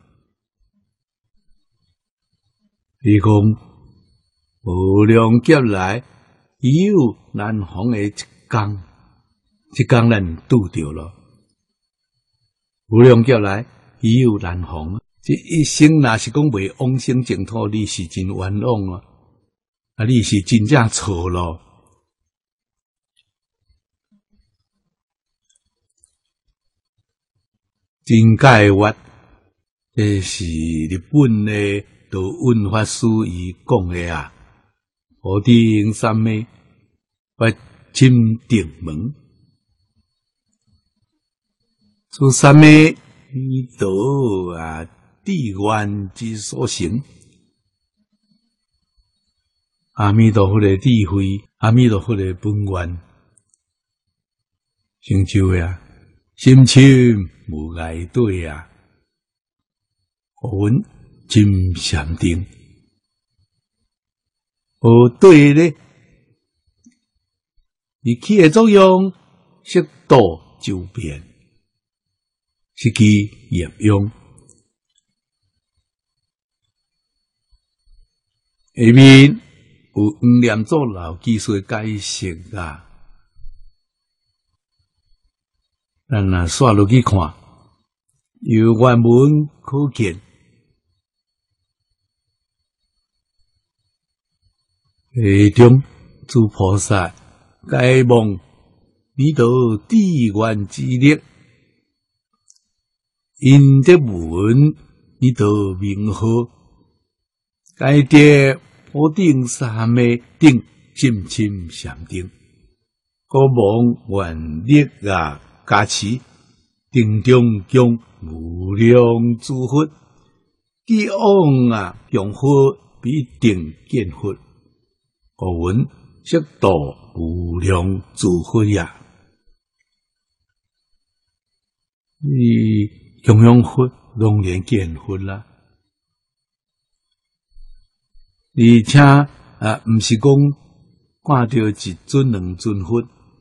你讲无量劫来，已有难逢的一天，一天咱拄着了。无量劫来，已有难逢，这一生若是讲未往生净土，你是真冤枉啊！啊，你是真正错咯。真解脱，这是日本的。道运法师伊讲的啊，何定三昧发清定门，此三昧依道啊地愿之所成。阿弥陀佛的智慧，阿弥陀佛的本愿，成就呀，心清无碍对啊，我闻。真禅定，而对咧，而起的作用，适度周遍，是其业用。下面有黄念祖老技术解释啊，咱若刷落去看，由原文可见。其中，诸菩萨解蒙弥陀智愿之力，因得闻弥陀名号，解得普定三昧定心清禅定，故蒙愿力啊加持，定中将无量诸佛，既往啊用佛必定见佛。故闻悉度无量诸佛呀！你供养佛，当然见佛啦。而且啊，毋是讲看到一尊两尊佛，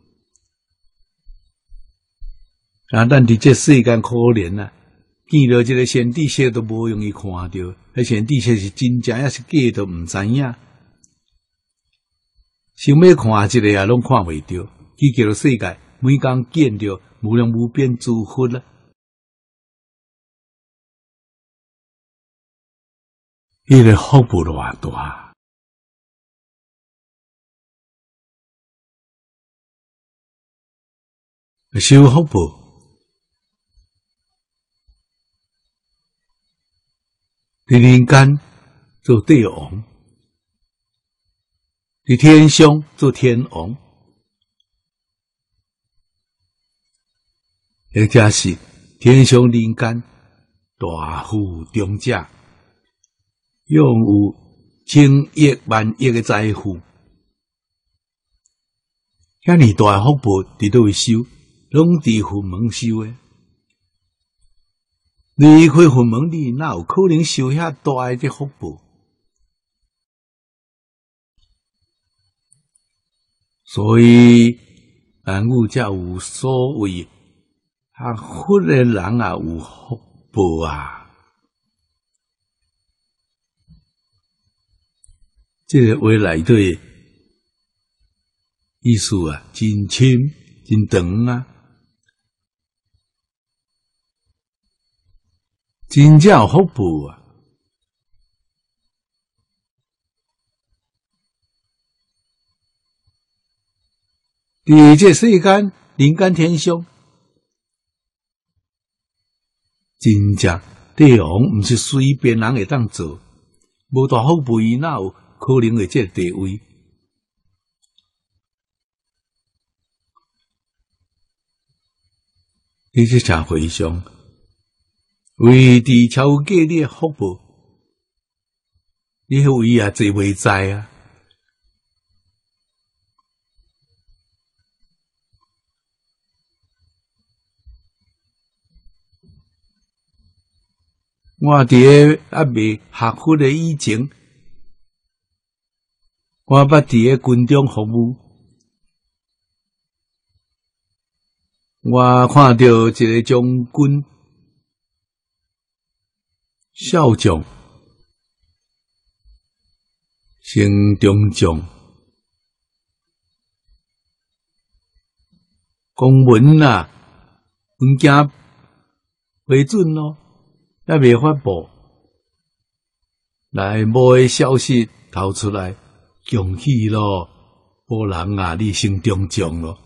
啊，咱伫这世间可怜啊，见到这个先知说都无容易看到，迄先知说是真正还是假都毋知影。想要看一个啊，拢看袂到。去叫做世界，每工见着无量无边诸佛啦。迄个福报偌大，修福报，伫人间做帝王，伫天上做天王，或者是天上人间大富中者。拥有千亿万亿的财富，遐尼大福报伫倒位收，拢伫佛门收诶。离开佛门，你哪有可能收遐大诶这福报？所以万物才有所谓，啊，佛诶人啊有福报啊。这个话内底意思啊，真深真长啊，真正有福报啊！伫这世间人间天上，真正帝王毋是随便人会当做，无大福报伊哪有可能会这个地位？伫这社会上，为伫超过你的福报，你迄位也坐袂知啊！我伫个还未学佛的以前，我捌伫个军中服务，我看到一个将军少将升中将，公文啊，文件批准咯，还未发布，来无个消息透出来。恭喜咯，某人啊，你升中将咯！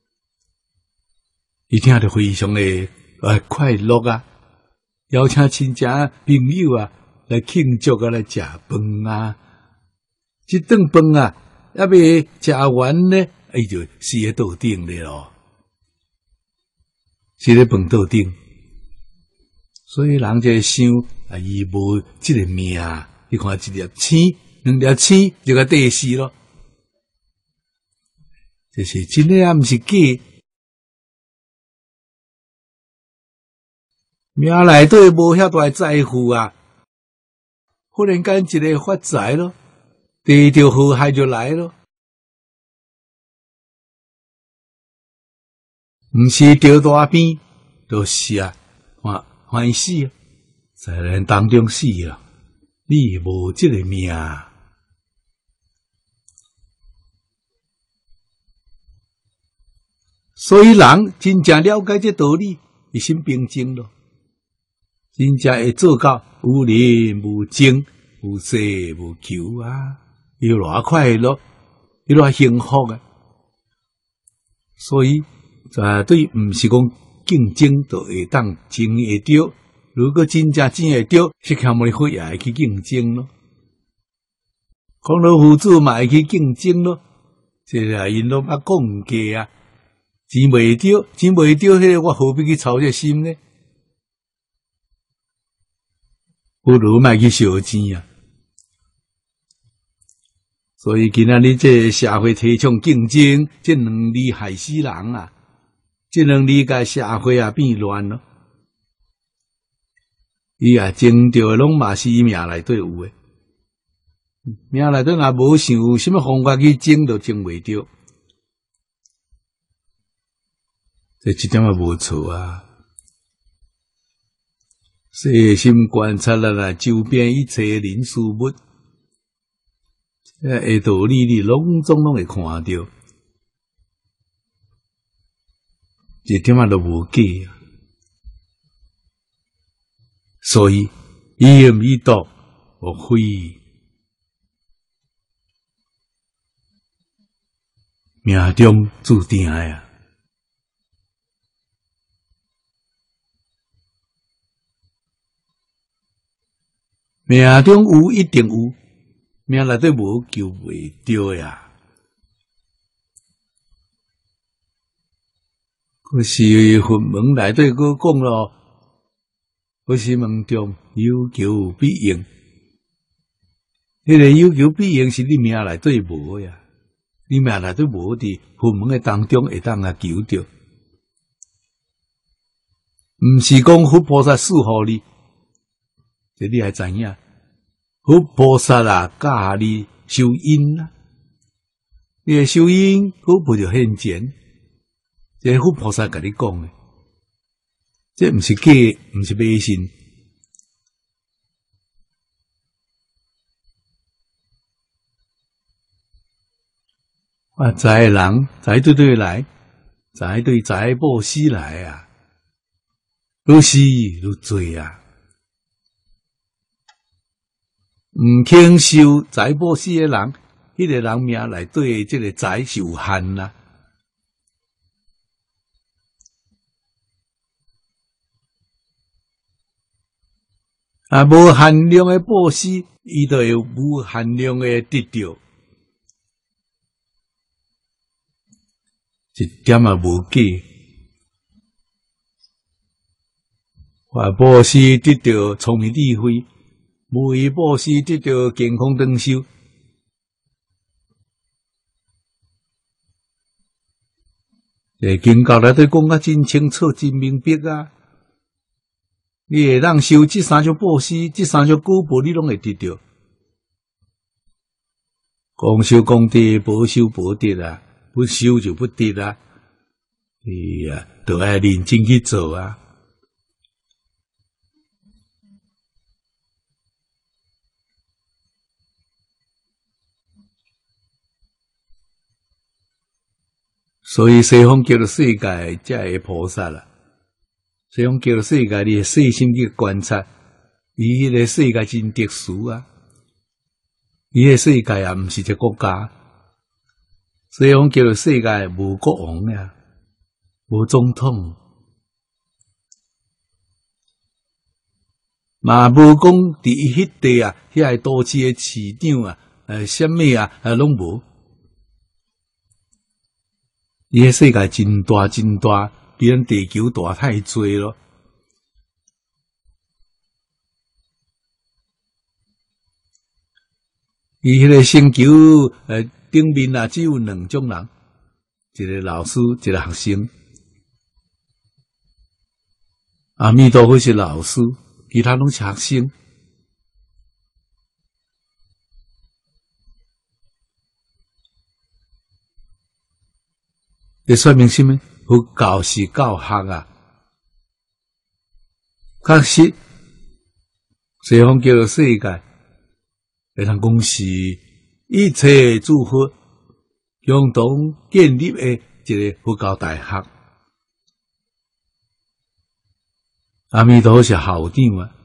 伊听着非常的呃快乐啊，邀请亲戚朋友啊来庆祝啊，来食饭啊。这顿饭啊，还未食完呢，伊就死喺桌顶咧咯，死喺饭桌顶。所以人就想啊，伊无这个命，你看一粒星。两粒星就个地死咯，这是真的啊，毋是假。命内底无遐大财富啊，忽然间一个发财咯，地着祸害就来咯，毋是着大病，就是啊，欢欢喜啊，在人当中死啊，你无这个命。所以人真正了解这道理，伊心平静咯，真正会做到无人无争，无舍无求啊，伊偌快乐，伊偌幸福啊！所以绝对毋是讲竞争就会当争会着，如果真正争会着，释迦牟尼佛也会去竞争咯，讲老夫子嘛会去竞争咯，这个因拢捌讲毋过啊。钱袂着，钱袂着，迄个我何必去操这心呢？不如莫去烧钱啊！所以今仔日这社会提倡竞争，这两字害死人啊！这两字甲社会啊变乱咯。伊啊争着拢嘛是伊命内底有诶， 命内底若无想有什么方法去争，就争袂着。这一点也无错啊！细心观察了啦，周边一切人事物，诶，下道理你拢总拢会看到，一点仔都无假啊！所以，以言以道，无非命中注定诶啊！命中有一定有，命内底无救袂着呀。可是佛门内底佫讲咯，佛是门中有求必应。迄个有求必应是你命内底无呀，你命内底无伫佛门诶当中会当啊求着，毋是讲佛菩萨赐予你。这你还知影？佛菩萨啊，教你修因啊，你诶修因，佫不着现前。这佛菩萨甲你讲诶，这毋是假，毋是迷信。啊，财人财对对来，财对财报施来啊，愈施愈多啊。毋肯受财报施诶人，迄、那个人命内底即个财是有限啦。啊，无限量诶报施，伊就会有无限量诶得到，一点也无假。啊，报施得到聪明智慧。无为报施得到健康长寿，诶，经教内底讲啊真清楚、真明白啊！你会当修这三种报施，这三种果报，你拢会得到。公修公德，婆修婆德啊，不修就不得啊！哎呀，都爱认真去做啊！所以西方叫做世界，才会菩萨啦。西方叫做世界，你会细心去观察，伊迄个世界真特殊啊！伊迄个世界也毋是一个国家，西方叫做世界无国王呀，无总统，嘛无讲伫迄地啊，遐个都市诶市长啊，诶，什么啊，啊，拢无。伊个世界真大真大，比咱地球大太多咯。伊迄个星球呃顶面啊，只有两种人，一个老师，一个学生。阿弥陀佛是老师，其他拢是学生。这说明什么？佛教是教学啊，确实，西方叫做世界，会通讲是一切诸佛共同建立的一个佛教大学。阿弥陀佛是校长啊，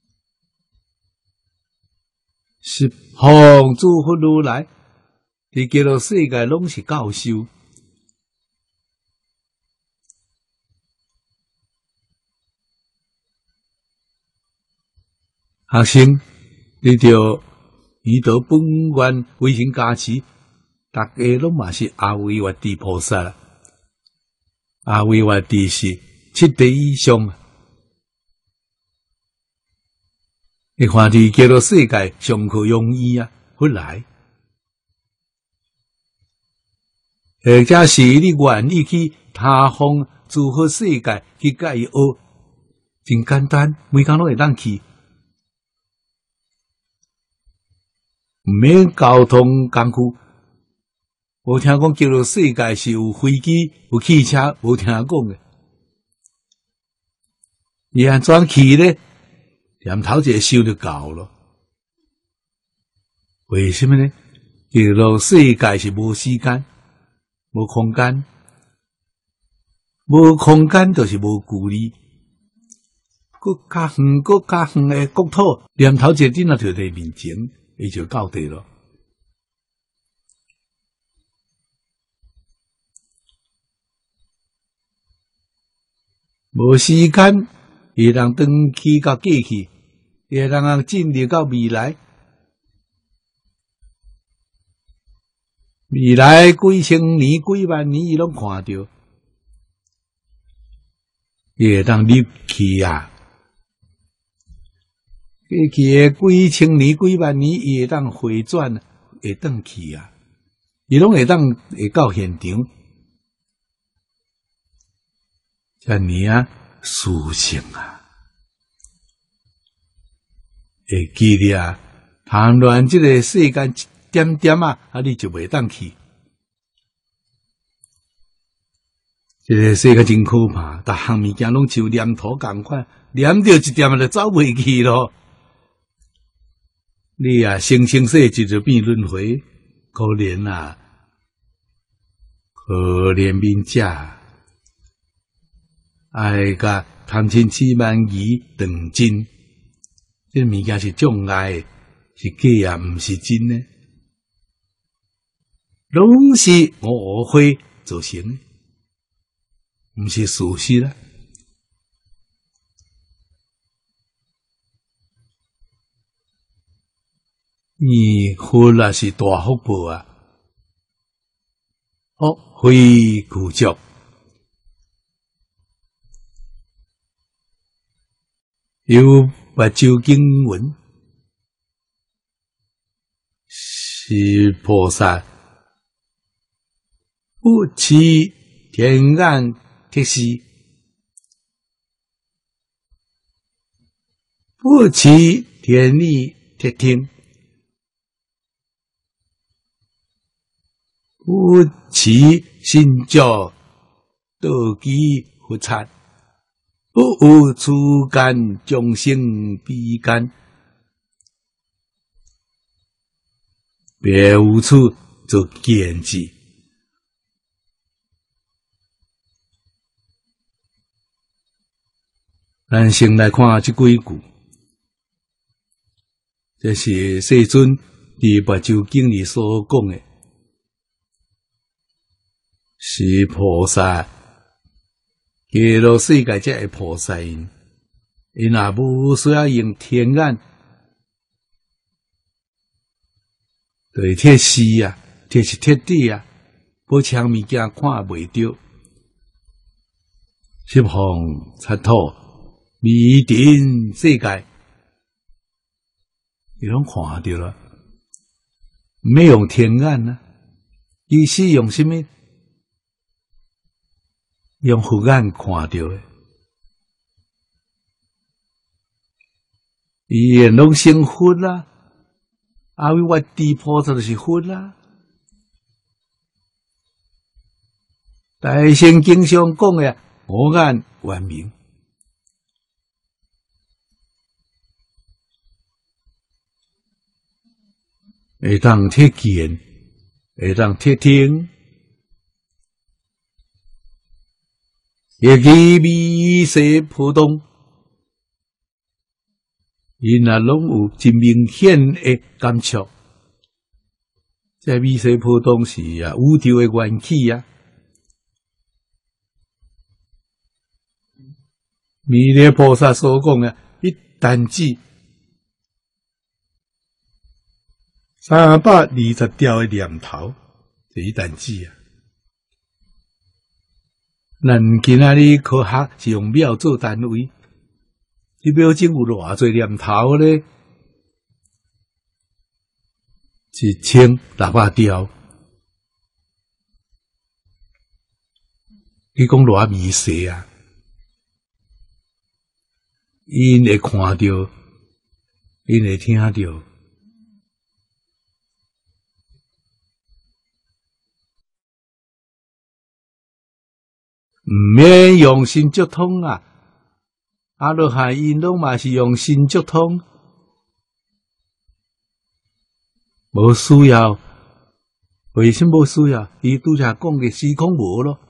十方诸佛如来，伫叫做世界拢是教授。学生，你着遇到本愿威神加持，大家拢嘛是阿维越地菩萨啦。阿维越地是七地以上，你看伫叫做世界上课容易啊，佛来，或者是你愿意去他方诸佛世界去甲伊学，真简单，每工拢会当去。 毋免交通工具。无听讲叫做世界是有飞机、有汽车，无听讲诶。伊安怎去咧？念头一个想就够咯。为什么呢？叫做世界是无时间、无空间，无空间就是无距离。搁较远、搁较远诶国土，念头一个囡仔就在面前，伊就到地咯。无时间，伊会当转去到过去，伊会当啊进入到未来。未来几千年、几万年，伊拢看到，伊会当入去啊。过去诶几千年、几万年，伊会当回转，会转去啊。伊拢会当会到现场。遮尔啊，事情啊，会记得啊，谈论这个世间一点点啊，啊，你就袂当去。这个世界真可怕，逐项物件拢像念头共款，念着一点就走袂去咯。你啊，生生世世就变轮回，可怜啊，可怜悯者。爱甲贪嗔痴慢疑断尽，这物件是障碍，是假啊，毋是真呢，拢是误会造成的，毋是事实啦。你福啊是大福报啊，福非具足。有目睭经文是菩萨不持天眼贴视，不持天理贴听，不持心教道基佛刹。不有此间众生比间，别无处做见智。咱先来看这几句，这是世尊伫《目睭经》里所讲的，是菩萨。极乐世界这个菩萨因，因也无需要用天眼，对贴视啊，贴是贴地啊，无像物件看袂着，十方刹土弥顶世界，伊拢看着了，没用天眼啊，伊是用什么？用佛眼看到的，伊也拢成佛啦。阿维我地菩萨就是佛啦。大圣经上讲的五眼圆明，会当贴见，会当贴听。也记弥色普通，因也拢有真明显的感触。这弥色普通是啊宇宙的元气啊，弥勒菩萨所讲的，一旦指三百二十条的念头，就一旦指啊。咱今仔日科学是用秒做单位，这秒钟有偌侪念头咧？一千六百条。你讲偌微细啊？因会看到，因会听到， 毋免用心接通啊！阿罗汉因拢嘛是用心接通，无需要。为什么无需要？伊拄则讲嘅时空无咯，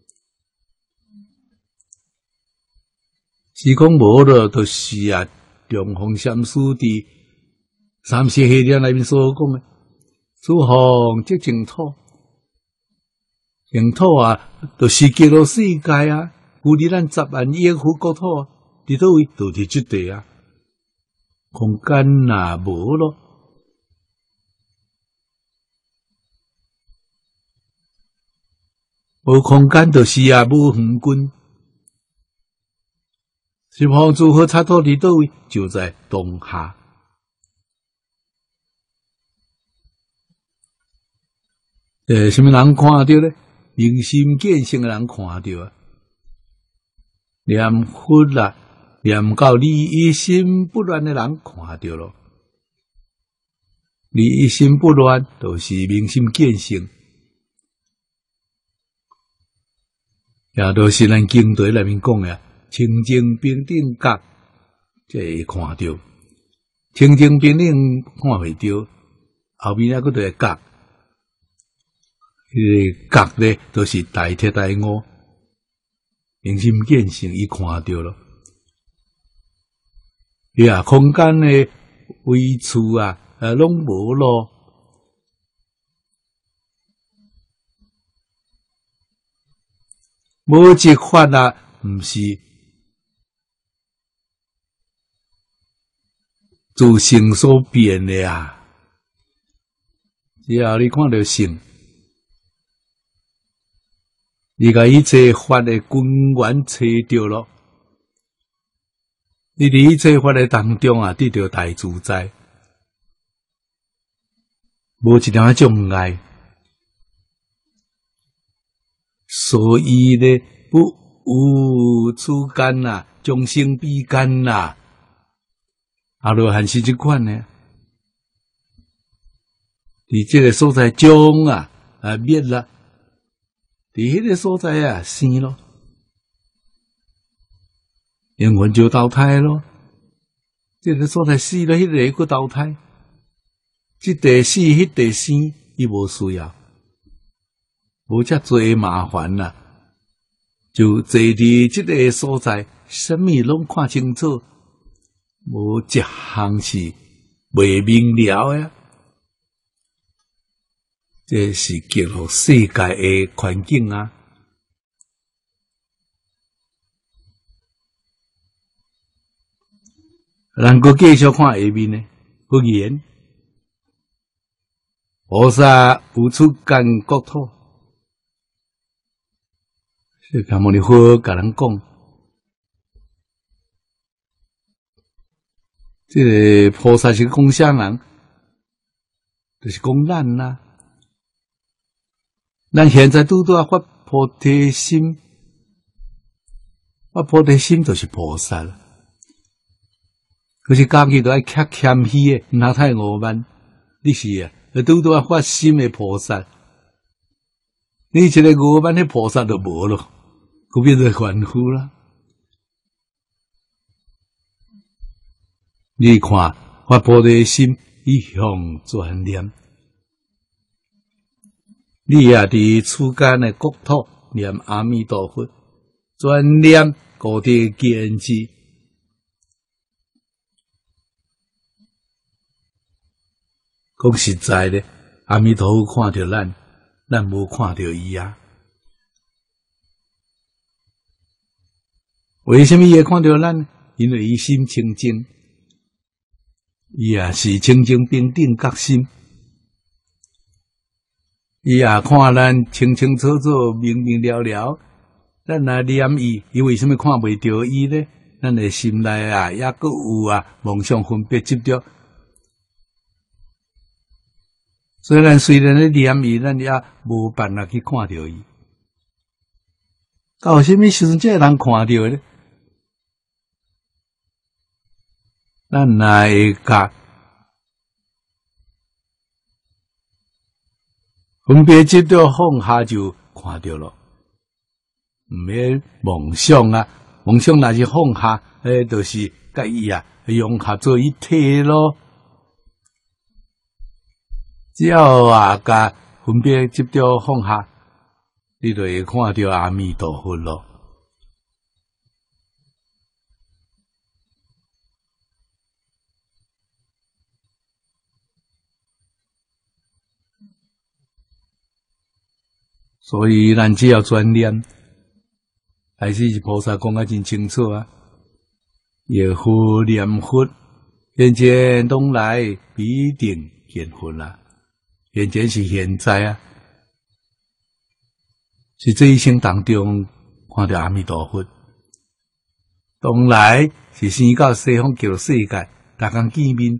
时空无咯，就是啊，中峰禅师伫三世系列内面所讲嘅，诸行即净土，净土啊，就是极乐世界啊，有伫咱十万亿佛国土啊，伫倒位？就伫即地啊，空间啊无咯。无空间就是啊，无远近。十方诸佛刹土伫倒位？就在当下。诶，什么人看到咧？明心见性的人看到啊。念佛啦，念到你一心不乱的人看到咯。你一心不乱，就是明心见性。也都是咱经题内面讲的清净平等觉，才会看到。清净平等看袂到，后面那个就会觉。迄个觉咧，都是大铁大悟，明心见性，伊看到咯。伊啊，空间的位处啊，啊，拢无咯。无一法啊，毋是自性所变的啊。只要你看到性，你甲一切法的根源找到咯，你伫一切法的当中啊，得到大自在，无一点障碍。所以呢，不有此间呐，众生比间呐，阿罗汉是即款呢。伫这个所在中啊，啊灭啦；伫迄个所在啊生咯，灵魂就投胎咯。这个所在死了，迄个又投胎，即地死，迄地生，伊无需要。无遮多麻烦啦、啊，就坐伫即个所在，什么拢看清楚，无一项是未明了呀。这是极乐世界的环境啊。咱阁继续看下面呢，佛言：菩萨有出间国土。释迦牟尼佛甲人讲，这个菩萨是讲啥人？就是讲咱啦、啊。咱现在拄拄啊发菩提心，发菩提心就是菩萨啦。可是家己都爱较谦虚诶，哪太傲慢？你是啊，拄拄啊发心诶菩萨，你一个傲慢诶菩萨都无咯。佫变做凡夫啦！你看，发菩提心，一向专念，你也伫此间的国土念阿弥陀佛，专念固定坚持。讲实在的，阿弥陀佛看到咱，咱无看到伊啊。为什么伊会看到咱？因为伊心清净，伊也是清净平等觉心，伊也看咱清清楚楚、明明了了。咱若念伊，伊为什么看袂到伊呢？咱的心内啊，也阁有啊妄想分别执着。虽然虽然咧念伊，咱也无办法去看到伊。到什么时阵才会人看到呢？咱若会甲分别执着放下，就看到了。 毋免梦想啊，梦想若是放下，诶，就是甲伊啊融合做一体咯。只要啊，甲分别执着放下，你就会看到阿弥陀佛咯。所以咱只要专念，还是菩萨讲啊真清楚啊。也佛念佛，现前东来必定见佛啦。现前是现在啊，是这一生当中看到阿弥陀佛。东来是生到西方极乐世界，逐工见面，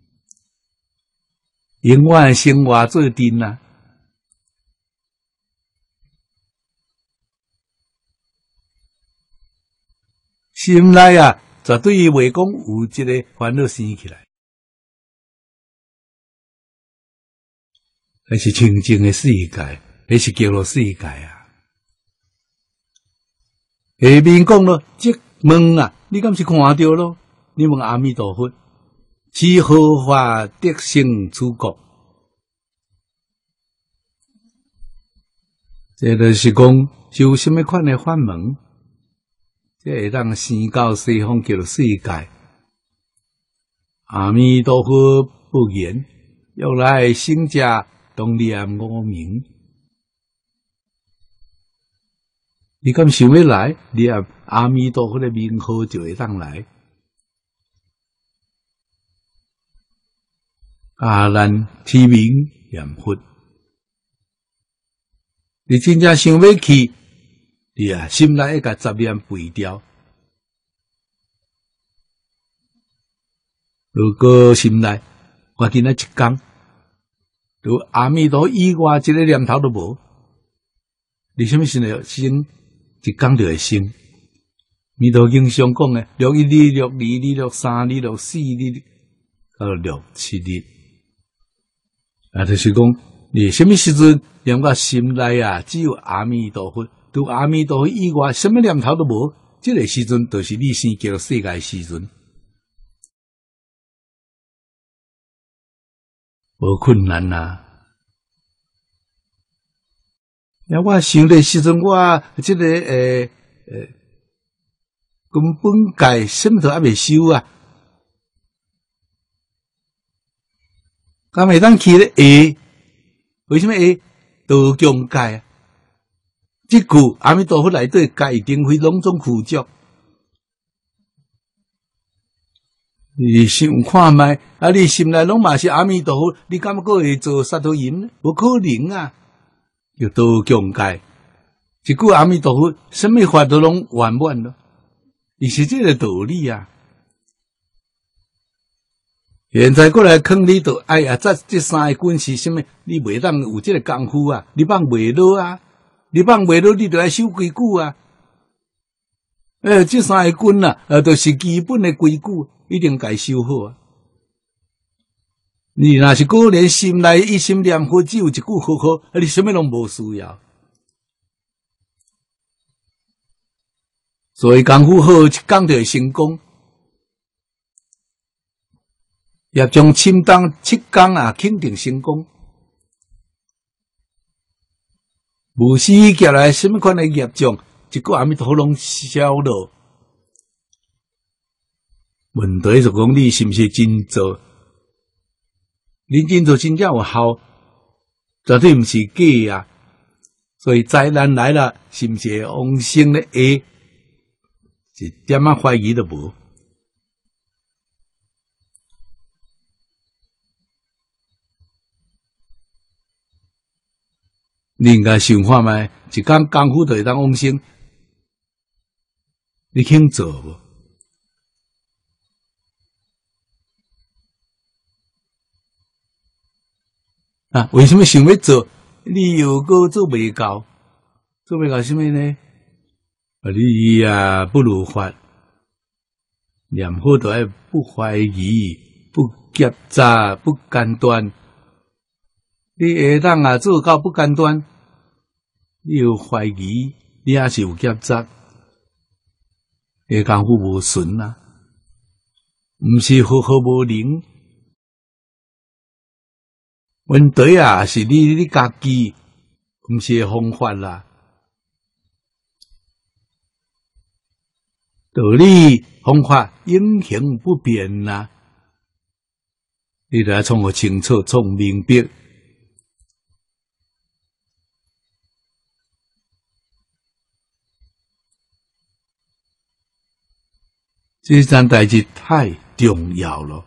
永远生活做阵啊。心内啊，绝对袂讲有一个烦恼生起来，那是清净的世界，那是极乐世界啊。下面讲咯，即问啊，你敢是看到咯？你问阿弥陀佛，是何法得生此国？这就是讲，是有什么款的法门？这会当生到西方极乐世界，阿弥陀佛不言，欲来生者当念我名。你敢想要来？念阿弥陀佛的名号就会当来。啊，咱提名念佛，你真正想要去？你啊，心内一个杂念背掉，如果心内我今仔一天，就阿弥陀以外一个念头都无，你什么时候生一天就会生？弥陀经上讲的，六一日、六二日、六三日、六四日到六七日，啊，就是讲你什么时阵念到心内啊，只有阿弥陀佛。除阿弥陀佛以外，什么念头都无，这个时阵就是你生极乐世界的时阵，无困难呐、啊。那我想的时阵，我这个诶诶，根本界什么都还未修啊，敢会当去咧下？为什么下？道强界啊？这句阿弥陀佛内底界一定非拢总苦足，你想看卖啊？你心内拢嘛是阿弥陀佛，你敢个会做萨陀淫呢？无可能啊！叫道强界，一句阿弥陀佛，什么法都拢圆满咯，伊是这个道理啊。现在过来坑你都哎呀，这这三个棍是什么？你袂当有这个功夫啊，你放袂落啊。你放袂落，你就要守规矩啊！诶、欸，这三个棍啊，呃，都、就是基本的规矩，一定该守好啊。你若是个人心内一心念佛，只有一句好好，你什么拢无需要。所以功夫好，一讲就会成功。业障深重，七讲啊，肯定成功。无始劫来什么款的业障，一个阿弥陀佛拢消落。问题就讲你是毋是真做？你真做真正有效，绝对毋是假啊！所以灾难来了，是毋是往生咧？下一点仔怀疑都无。你应该想看卖，一工功夫就会当往生，你肯做无？啊，为什么想要做？你又个做未到，做未到什么呢？啊，你啊不如法，念佛都要不怀疑、不夹杂、不间断。你下当啊做到不间断，你有怀疑， 你也是有夹杂，诶，功夫无纯啊，毋是好好无灵。问题啊，是你你家己，毋是方法啦。道理方法永恒不变啦，你得创个清楚，创明白。这件代志太重要了，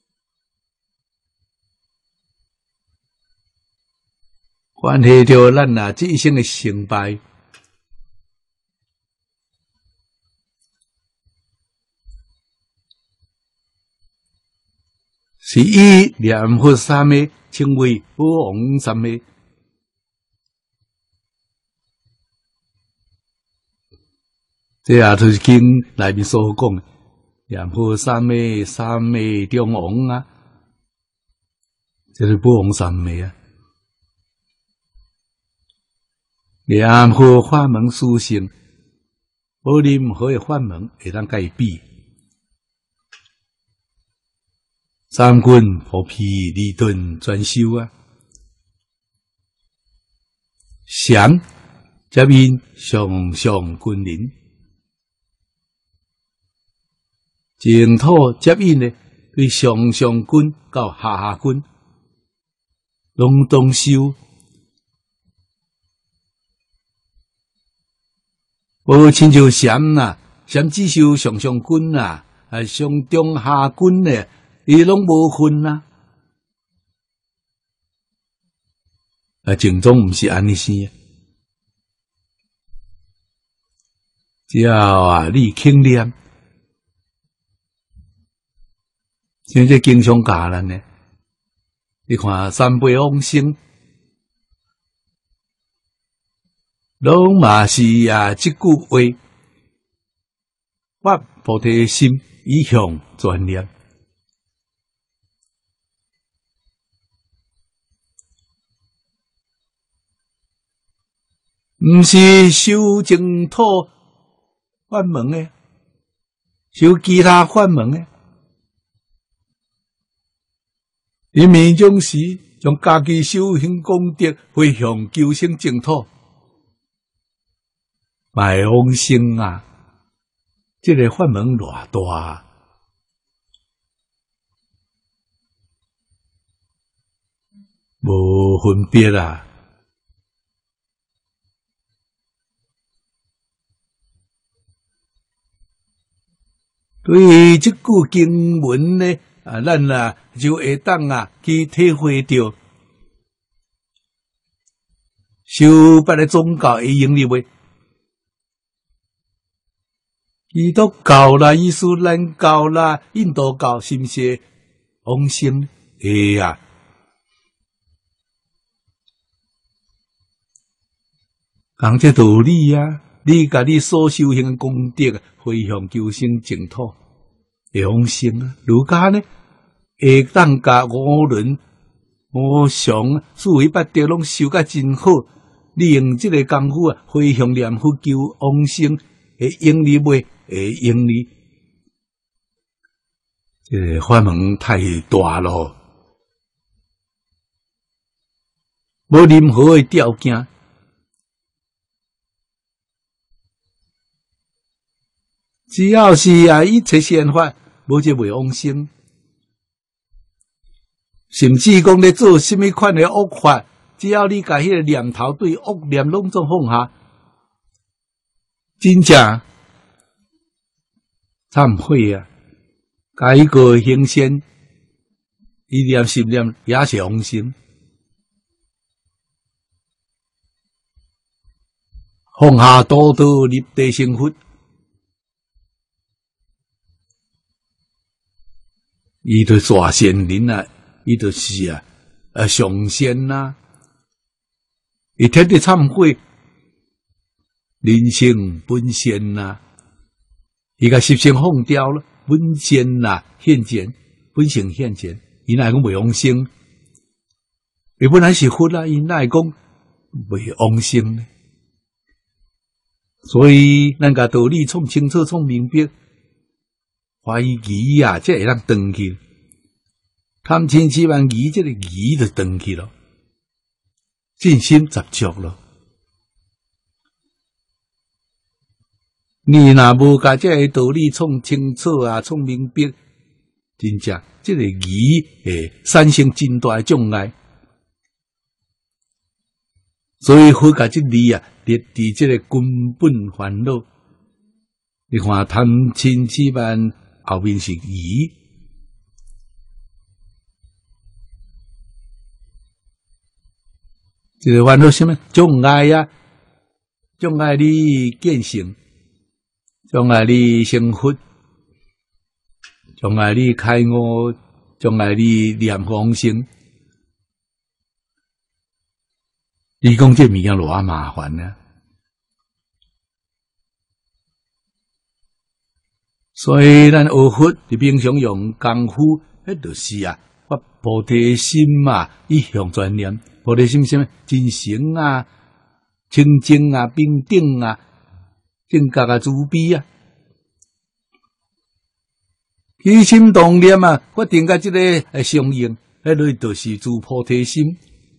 关系到咱啊这一生的成败。是以念佛三昧称为宝王三昧，这也就是经内面所讲的念佛三昧，三昧中王啊，这是宝王三昧啊。念佛法门殊胜，无任何的法门会当甲伊比。三棍破皮利钝专修啊，禅接引上上君临，净土接引呢对上上君到下下君，拢当修。无亲像禅呐，禅只修上上君呐，啊上中下君呢。伊拢无分啦，啊，正宗毋是安尼生啊。只要啊，你轻念，现在经常教咱呢。你看三辈往生，拢嘛是啊，即句话，发菩提心，以向专念。毋是修净土法门诶，修其他法门诶。因为总是将家己修行功德回向求生净土，卖往生啊！这个法门偌大啊，无分别啊。对于这句经文呢，啊，咱啊就会当啊去体会到，修别的宗教会用哩袂？基督教啦、伊斯兰教啦、印度教是毋是往生？会啊！讲这道理啊！你甲你所修行的功德回向求生净土，会往生啊！儒家呢，会当甲五伦、五常、四维八德拢修甲真好，利用这个功夫啊，回向念佛求往生，会用哩袂？会用哩？这个法门太大咯，无任何的条件。只要是啊，一切善法，无就袂往生。甚至讲咧做什么款的恶法，只要你甲迄个念头对恶念拢总放下，真正忏悔啊！甲一个行善，一念十念也是往生。放下多多立地成佛。伊就大善人啊，伊就是啊，啊上善呐，伊彻底忏悔，人性本善呐，伊甲习性放掉了，本善呐现前，本性现前，伊哪会讲袂往生？伊本来是佛啊，伊哪会讲袂往生呢？ 所以咱甲道理创清楚、创明白，怀疑疑啊，才会当断去。贪嗔痴慢疑，这个疑就断去了，尽心十足了。你若无甲这个道理创清楚啊、创明白，真正这个疑会产生真大的障碍。所以佛甲这字啊，列伫这个根本烦恼。你看贪嗔痴慢后面是疑，这个烦恼什么障碍啊？障碍你见性，障碍你成佛，障碍你开悟，障碍你念往生。你讲这物件偌麻烦呢？所以咱学佛，你平常用功夫，迄就是啊，发菩提心啊，一向专念。菩提心什么？真诚啊，清净啊，平等啊，正觉啊，慈悲啊。起心动念啊，决定甲这个诶相应，迄类就是自菩提心。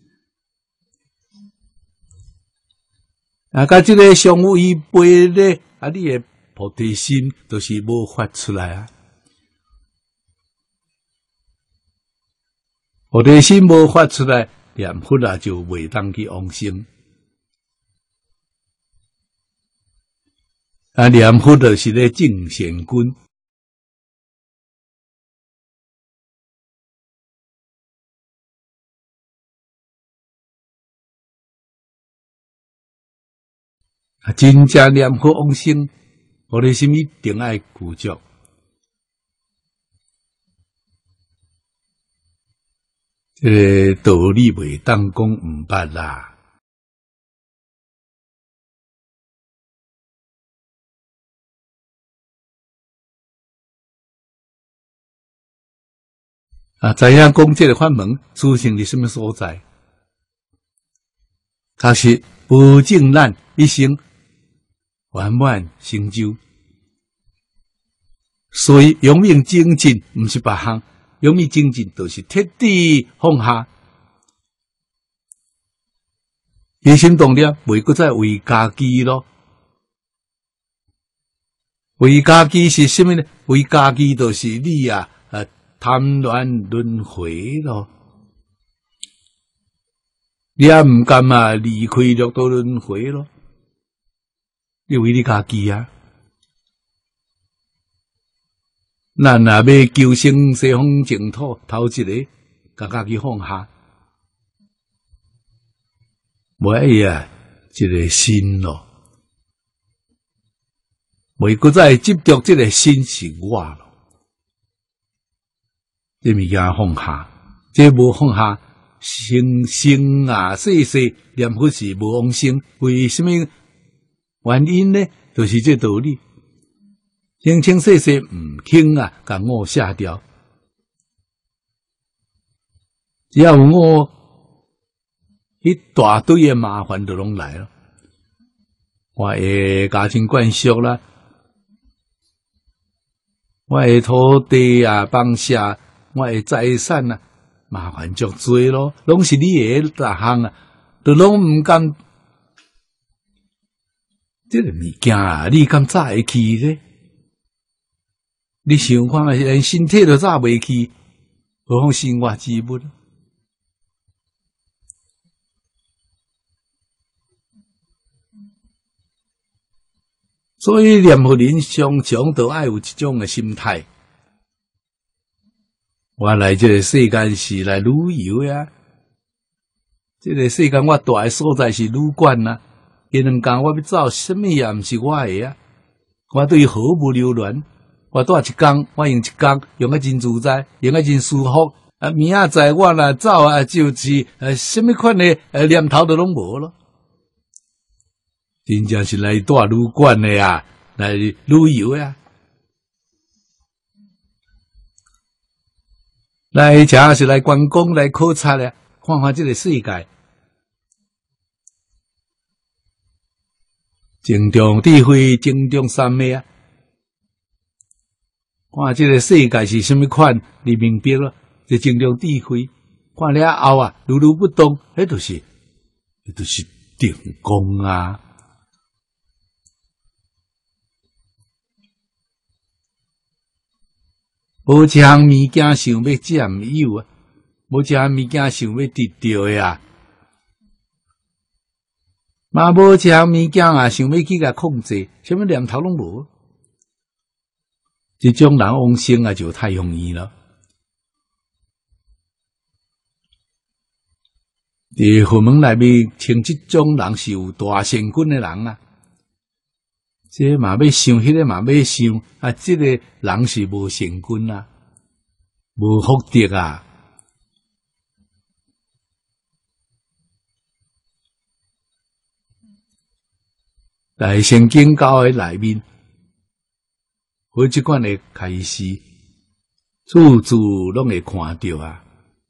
啊，甲这个相违背咧，啊，你诶菩提心就是无发出来啊。菩提心无发出来，念佛啊就袂当去往生。啊，念佛就是咧正善根。啊，真正念佛往生，菩提心一定爱具足。这个道理袂当讲毋捌啦。啊，知影讲这个法门出现伫什么所在？确实保证咱一生圆满成就。所以永命精进毋是别项，永命精进就是彻底放下，起心动念袂搁再为家己咯。为家己是什么呢？为家己就是你啊，啊贪恋轮回咯。你也毋甘啊离开六道轮回咯。你为你家己啊。咱若要求生西方净土，头一个甲家己放下，无爱啊，这个心咯，袂搁再执着这个心是我咯。这物件放下，这无放下，生生啊世世念佛是无往生，为什么原因呢？就是这道理。生生世世毋肯啊，甲我下掉。只要有我，一大堆诶麻烦就拢来了。我诶家庭关系啦，我诶土地啊、房舍，我诶财产啊，麻烦足多咯，拢是你诶逐项啊，都拢毋甘。这个物件啊，你敢早会去咧？你想看，连身体都早袂去，何况生活之物？所以念佛人常常都爱有一种的心态。我来这个世间是来旅游呀，这个世间我住的所在是旅馆呐。今两天我要走，什么也毋是我的啊！我对于毫无留恋。我住一工，我用一工，用啊真自在，用啊真舒服。啊，明仔载我若走啊，就是呃，什么款的呃念头都拢无咯。真正是来住旅馆的啊，来旅游的啊，来吃是来观光、来考察的，看看这个世界。 静中智慧，静中三昧啊！看这个世界是什么款，你明白了？这静中智慧，看了后啊，如如不动，迄就是，迄就是定功啊！无一项物件想要占有啊，无一项物件想要得到的啊，嘛无一项物件啊想要去甲控制，什么念头拢无。这种人往生啊，就太容易了。伫佛门内面，称这种人是有大善根的人啊。这嘛要想，迄个嘛要想啊，这个人是无善根啊，无福德啊。在圣经教的内面。我即款的开示，处处拢会看到啊。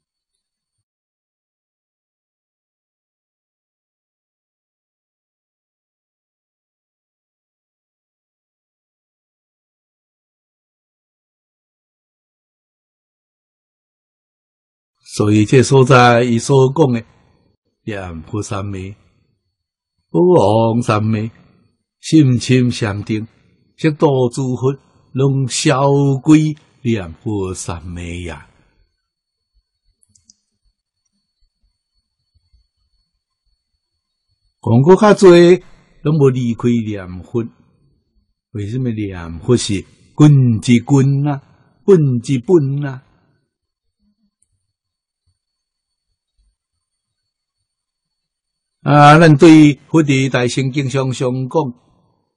所以这所在，伊所讲的念佛三昧、不妄三昧、心清禅定、悉度诸佛。拢消归念佛三昧呀！讲过较侪，拢无离开念佛。为什么念佛是根之根啊，本之本啊？啊，咱对佛伫大圣经上上讲。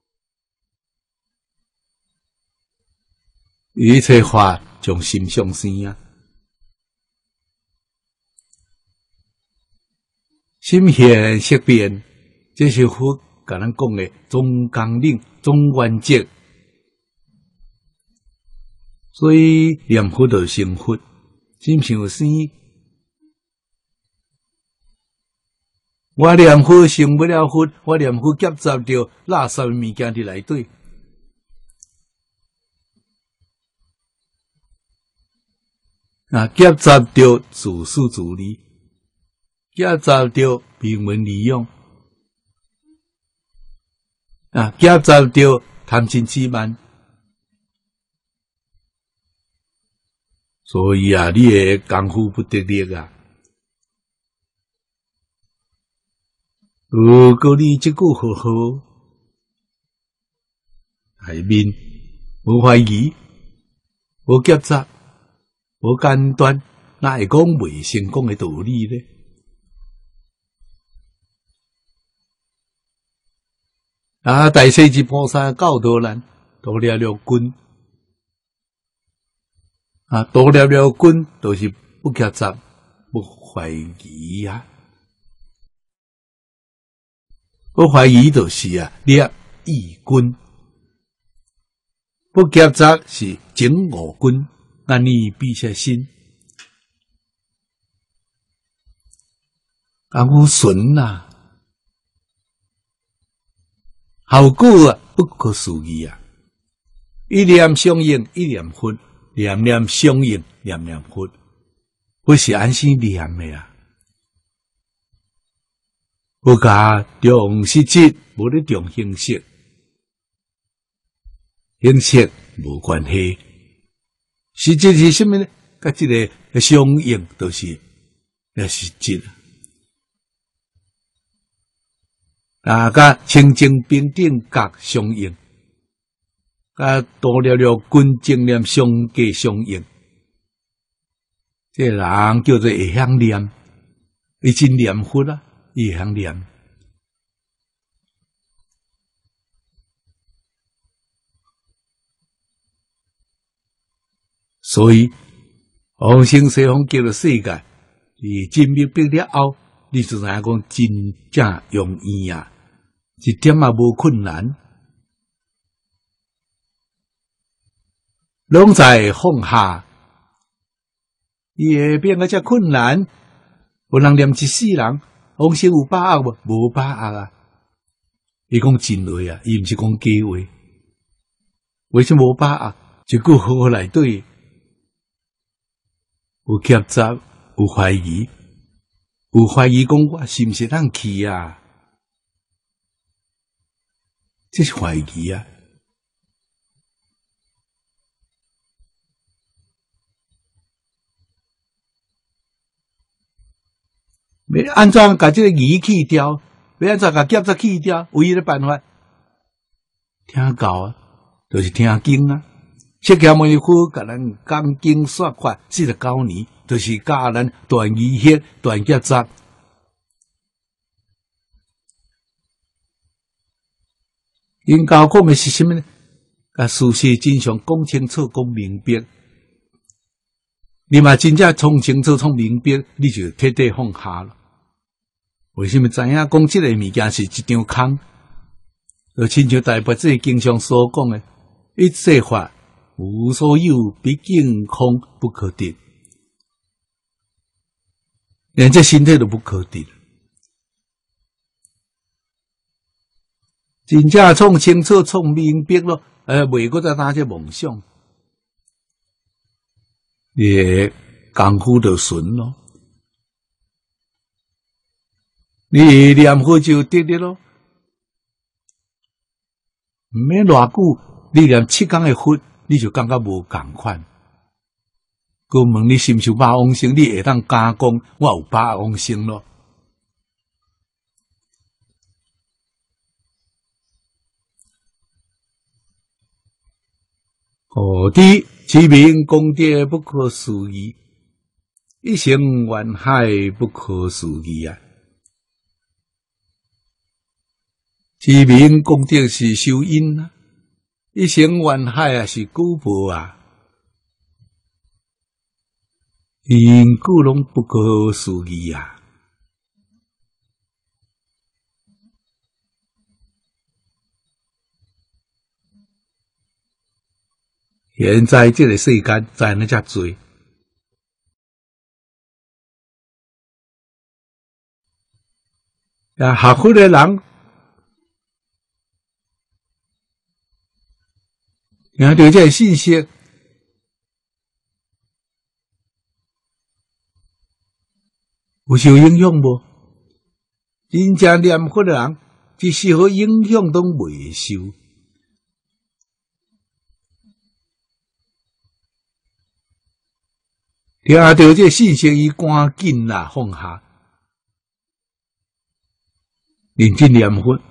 一切法从心上生啊，心现色变，这是佛甲咱讲的总纲领、总原则。所以念佛就成佛，心上生。我念佛成不了佛，我念佛夹杂着垃圾物件伫内底。啊，夹杂着自私自利，夹杂着名闻利养，啊，夹杂着贪嗔痴慢，所以啊，你的功夫不得力啊。如果你这句好好，内面无怀疑，无夹杂。无简单，哪会讲未成功的道理呢？啊，大势至菩萨教导咱，度了了根，啊，度了了根，就是不夹杂，不怀疑啊，不怀疑就是啊，业意根，不夹杂是整五根。那你闭下心，功夫顺呐，效果啊不可思议啊！一念相应，一念佛；念念相应，念念佛。我是安心念的啊！不加重实质，无咧重形式，形式无关系。实质是什么呢？甲这个相应都是那实质啊，甲清净平等觉相应，甲多了了根正念相继相应。这个人叫做会晓念，伊真念佛啊，伊会晓念。所以，往生西方极乐世界，你真明白了后，你就知影讲真正容易啊，一点也无困难，拢在放下。伊会变个遮困难，有人念一世人，往生有把握无？无把握啊！ 伊讲真话啊，伊毋是讲假话。为什么无把握？一句话内底有夹杂，有怀疑，有怀疑讲我是毋是咱去啊？这是怀疑啊！要安怎把这个疑去掉？要安怎把夹杂去掉？唯一的办法，听教啊，就是听经啊。释迦牟尼佛甲咱讲经说法四十九年，就是教咱断疑惑、断夹杂。因教讲的是什么呢？甲事实真相讲清楚、讲明白。你嘛真正从清楚、从明白，你就彻底放下了。为什么知影讲这个物件是一张空？就亲像大伯这经常所讲的，一切法无所有，毕竟空不可得。连这身体都不可得。真正创清楚、创明白咯，呃，袂搁再打这梦想，你功夫就顺咯。你念佛就得了咯，毋免偌久，你念七天的佛，你就感觉无共款。佮问你是毋是八往生，你会当加讲我有八往生咯。何知其名功德不可思议，一生愿海不可思议啊！其名功德是修因啊，一生愿海啊是果报啊，因故拢不可思议啊！现在这个世间在那遮多，啊，学佛的人。听到这个信息，有受影响无？真正念佛的人，一丝毫影响都未受。听到这个信息，伊赶紧啦放下，认真念佛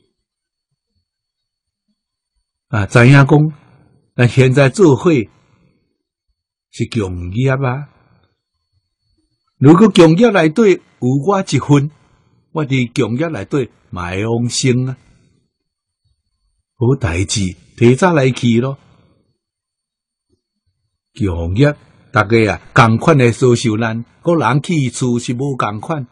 啊！知影讲。咱现在做伙是共业啊！如果共业内底有我一份，我伫共业内底嘛会往生啊！好代志，提早来去咯。共业大家啊，共款的遭受难，个人去处是无共款。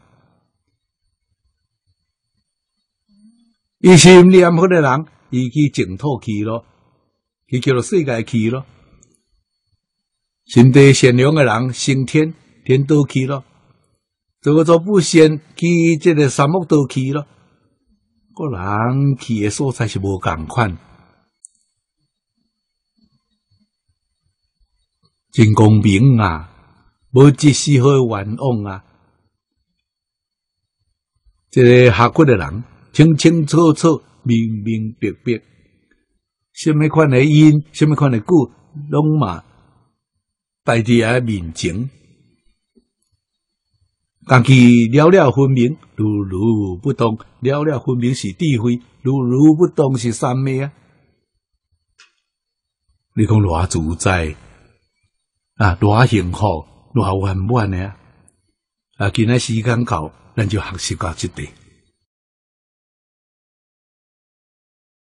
伊是念佛的人，伊去净土去咯。伊叫做世界去咯，心地善良的人升天天道去咯，做做不善去这个三恶道去咯。个人去的所在是无共款，真公平啊！无一丝毫冤枉啊！这个学佛的人清清楚楚、明明白白。什么款的因，什么款的果，拢嘛摆伫喺面前，家己了了分明，如如不动，了了分明是智慧，如如不动是三昧啊！你讲偌自在啊，偌幸福，偌圆满的啊！啊，今仔时间到，咱就学习到这点。